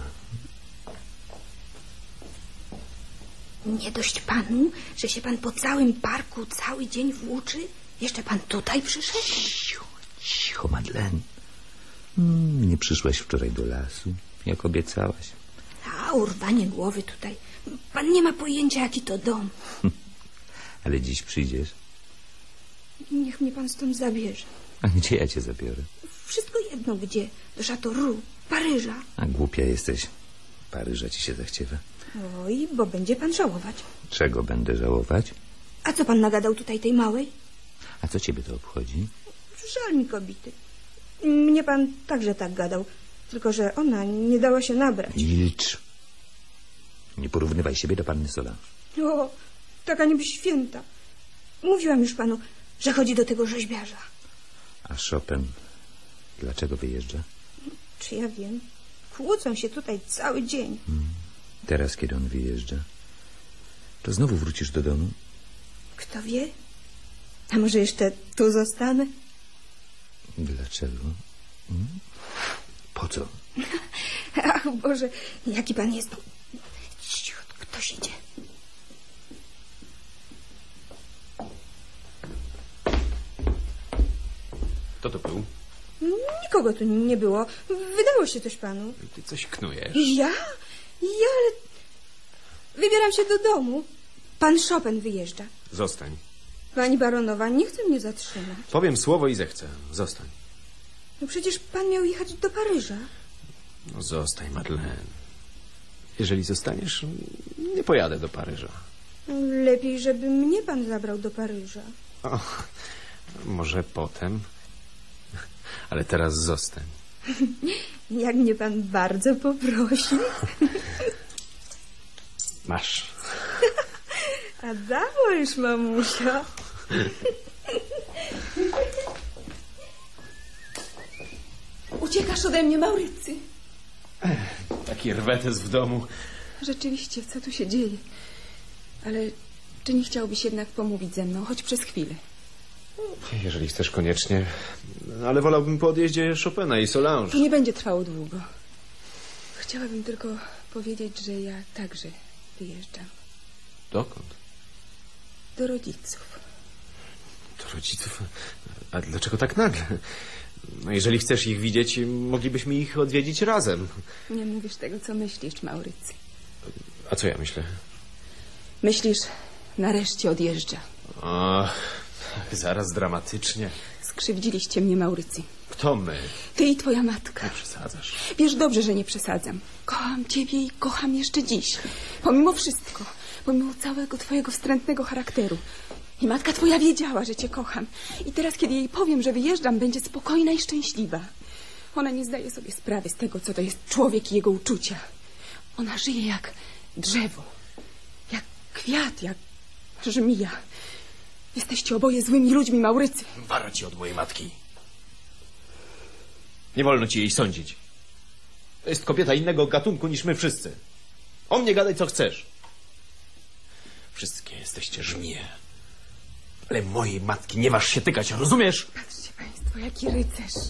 Nie dość panu, że się pan po całym parku cały dzień włóczy? Jeszcze pan tutaj przyszedł? Cicho, cicho, Madeleine. Mm, nie przyszłaś wczoraj do lasu, jak obiecałaś. A urwanie głowy tutaj. Pan nie ma pojęcia, jaki to dom. Ale dziś przyjdziesz. Niech mnie pan stąd zabierze. A gdzie ja cię zabiorę? Wszystko jedno gdzie. Do Châteauroux, Paryża. A głupia jesteś. Paryża ci się zachciewa. Oj, bo będzie pan żałować. Czego będę żałować? A co pan nagadał tutaj tej małej? A co ciebie to obchodzi? Żal mi kobiety. Mnie pan także tak gadał. Tylko że ona nie dała się nabrać. Milcz. Nie porównywaj siebie do panny Solange. O, taka niby święta. Mówiłam już panu, że chodzi do tego rzeźbiarza. A Chopin dlaczego wyjeżdża? Czy ja wiem? Kłócą się tutaj cały dzień. Hmm. Teraz, kiedy on wyjeżdża, to znowu wrócisz do domu? Kto wie? A może jeszcze tu zostanę? Dlaczego? Hmm? Po co? Ach, Boże, jaki pan jest... Cicho, ktoś idzie. Kto to był? Nikogo tu nie było. Wydało się coś panu. Ty coś knujesz. Ja? Ja, ale... Wybieram się do domu. Pan Chopin wyjeżdża. Zostań. Pani baronowa nie chce mnie zatrzymać. Powiem słowo i zechcę. Zostań. No przecież pan miał jechać do Paryża. No zostań, Madeleine. Jeżeli zostaniesz, nie pojadę do Paryża. Lepiej, żeby mnie pan zabrał do Paryża. O, może potem. Ale teraz zostań. Jak mnie pan bardzo poprosi. Masz. A dałeś, mamusia. Uciekasz ode mnie, Maurycy. Taki rwetes w domu. Rzeczywiście, co tu się dzieje? Ale czy nie chciałbyś jednak pomówić ze mną, choć przez chwilę? Jeżeli chcesz koniecznie. Ale wolałbym po odjeździe Chopina i Solange. To nie będzie trwało długo. Chciałabym tylko powiedzieć, że ja także wyjeżdżam. Dokąd? Do rodziców. Do rodziców? A dlaczego tak nagle? No jeżeli chcesz ich widzieć, moglibyśmy ich odwiedzić razem. Nie mówisz tego, co myślisz, Maurycy. A co ja myślę? Myślisz, nareszcie odjeżdża. O, zaraz dramatycznie. Skrzywdziliście mnie, Maurycy. Kto my? Ty i twoja matka. Nie przesadzasz. Wiesz dobrze, że nie przesadzam. Kocham ciebie i kocham jeszcze dziś. Pomimo wszystko. Pomimo całego twojego wstrętnego charakteru. I matka twoja wiedziała, że cię kocham. I teraz, kiedy jej powiem, że wyjeżdżam, będzie spokojna i szczęśliwa. Ona nie zdaje sobie sprawy z tego, co to jest człowiek i jego uczucia. Ona żyje jak drzewo. Jak kwiat, jak żmija. Jesteście oboje złymi ludźmi, Maurycy. Wara ci od mojej matki. Nie wolno ci jej sądzić. To jest kobieta innego gatunku niż my wszyscy. O mnie gadaj, co chcesz. Wszystkie jesteście żmije. Ale mojej matki nie waż się tykać, rozumiesz? Patrzcie państwo, jaki rycerz.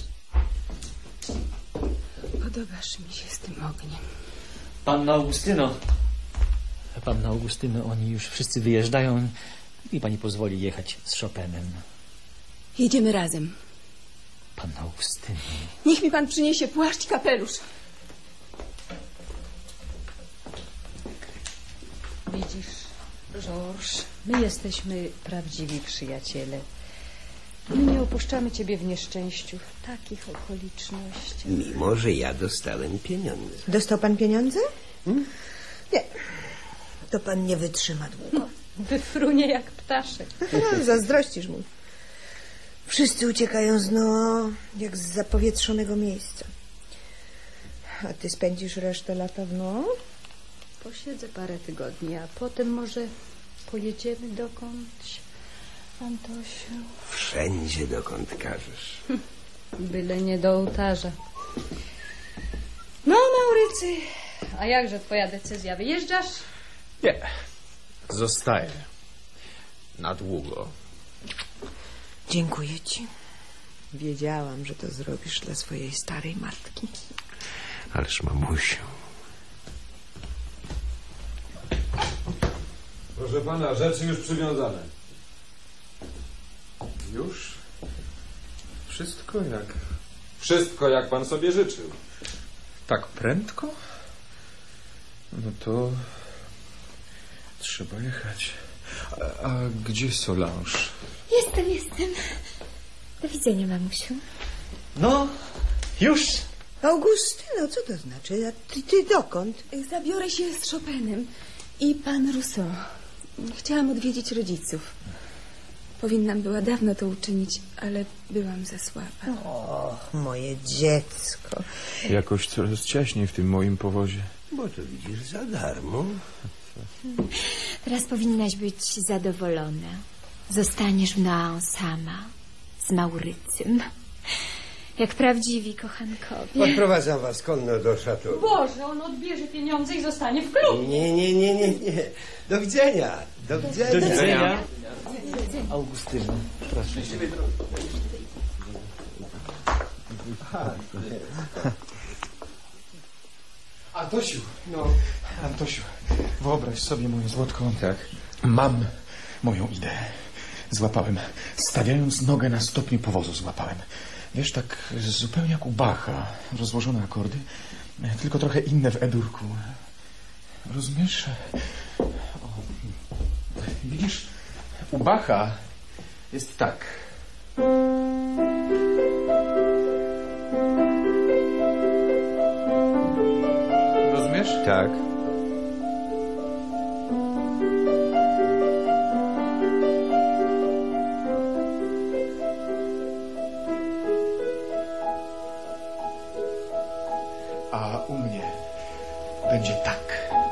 Podobasz mi się z tym ogniem. Panna Augustyno. Panna Augustyno, oni już wszyscy wyjeżdżają i pani pozwoli jechać z Chopinem. Jedziemy razem. Panna Augustyno. Niech mi pan przyniesie płaszcz i kapelusz. Widzisz, Georges, my jesteśmy prawdziwi przyjaciele. My nie opuszczamy ciebie w nieszczęściu, w takich okolicznościach. Mimo, że ja dostałem pieniądze. Dostał pan pieniądze? Hmm? Nie. To pan nie wytrzyma długo. Wyfrunie jak ptaszek. Zazdrościsz mu. W Wszyscy uciekają z Noa jak z zapowietrzonego miejsca. A ty spędzisz resztę lata w Noa? Posiedzę parę tygodni, a potem może pojedziemy dokądś, Antosiu. Wszędzie, dokąd każesz. Byle nie do ołtarza. No, Maurycy, a jakże twoja decyzja? Wyjeżdżasz? Nie. Zostaję. Na długo. Dziękuję ci. Wiedziałam, że to zrobisz dla swojej starej matki. Ależ mamusiu. Proszę pana, rzeczy już przywiązane. Już? Wszystko jak... Wszystko jak pan sobie życzył. Tak prędko? No to... Trzeba jechać. A, a gdzie Solange? Jestem, jestem. Do widzenia, mamusiu. No, już. Augustyno, co to znaczy? A ty, ty dokąd? Zabiorę się z Chopinem i pan Rousseau. Chciałam odwiedzić rodziców. Powinnam była dawno to uczynić, ale byłam za słaba. Och, moje dziecko. Jakoś coraz ciaśniej w tym moim powozie. Bo to widzisz za darmo. Teraz powinnaś być zadowolona. Zostaniesz w Noa sama, z Maurycym. Jak prawdziwi kochankowie. Odprowadzam was konno do szatu. Boże, on odbierze pieniądze i zostanie w klubie. Nie, nie, nie, nie, nie. Do widzenia. Do widzenia. Do widzenia. Augustyno, proszę. Antosiu, no. Antosiu, wyobraź sobie, moje złotko. Tak. Mam moją ideę. Złapałem, stawiając nogę na stopniu powozu złapałem. Wiesz, tak zupełnie jak u Bacha, rozłożone akordy, tylko trochę inne w E-durku. Rozumiesz? O. Widzisz, u Bacha jest tak. Rozumiesz? Tak. A u mnie będzie tak.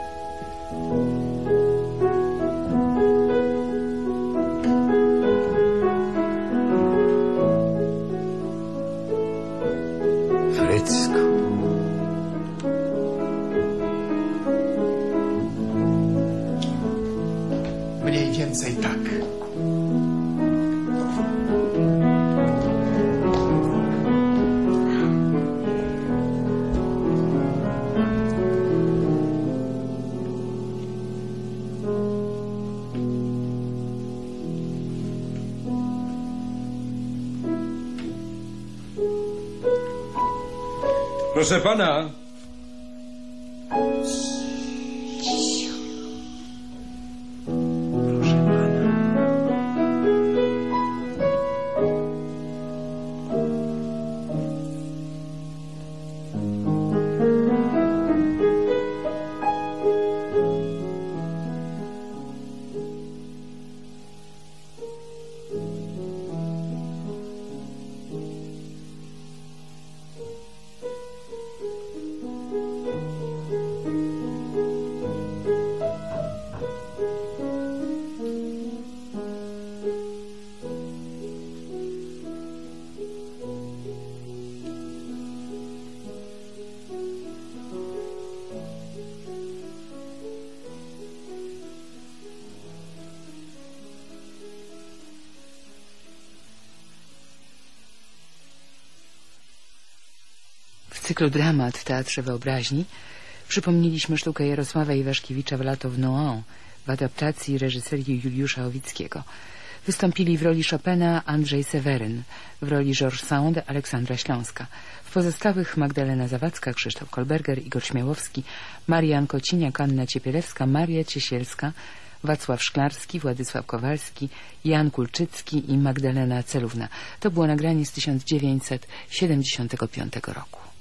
Frycku. Mniej więcej tak. Proszę pana. Proszę pana. W cyklu dramat w Teatrze Wyobraźni przypomnieliśmy sztukę Jarosława Iwaszkiewicza w Lato w Nohant w adaptacji reżyserii Juliusza Owickiego. Wystąpili w roli Chopina Andrzej Seweryn, w roli Georges Sand Aleksandra Śląska. W pozostałych Magdalena Zawadzka, Krzysztof Kolberger, Igor Śmiałowski, Marian Kociniak, Anna Ciepierewska, Maria Ciesielska, Wacław Szklarski, Władysław Kowalski, Jan Kulczycki i Magdalena Celówna. To było nagranie z tysiąc dziewięćset siedemdziesiątego piątego roku.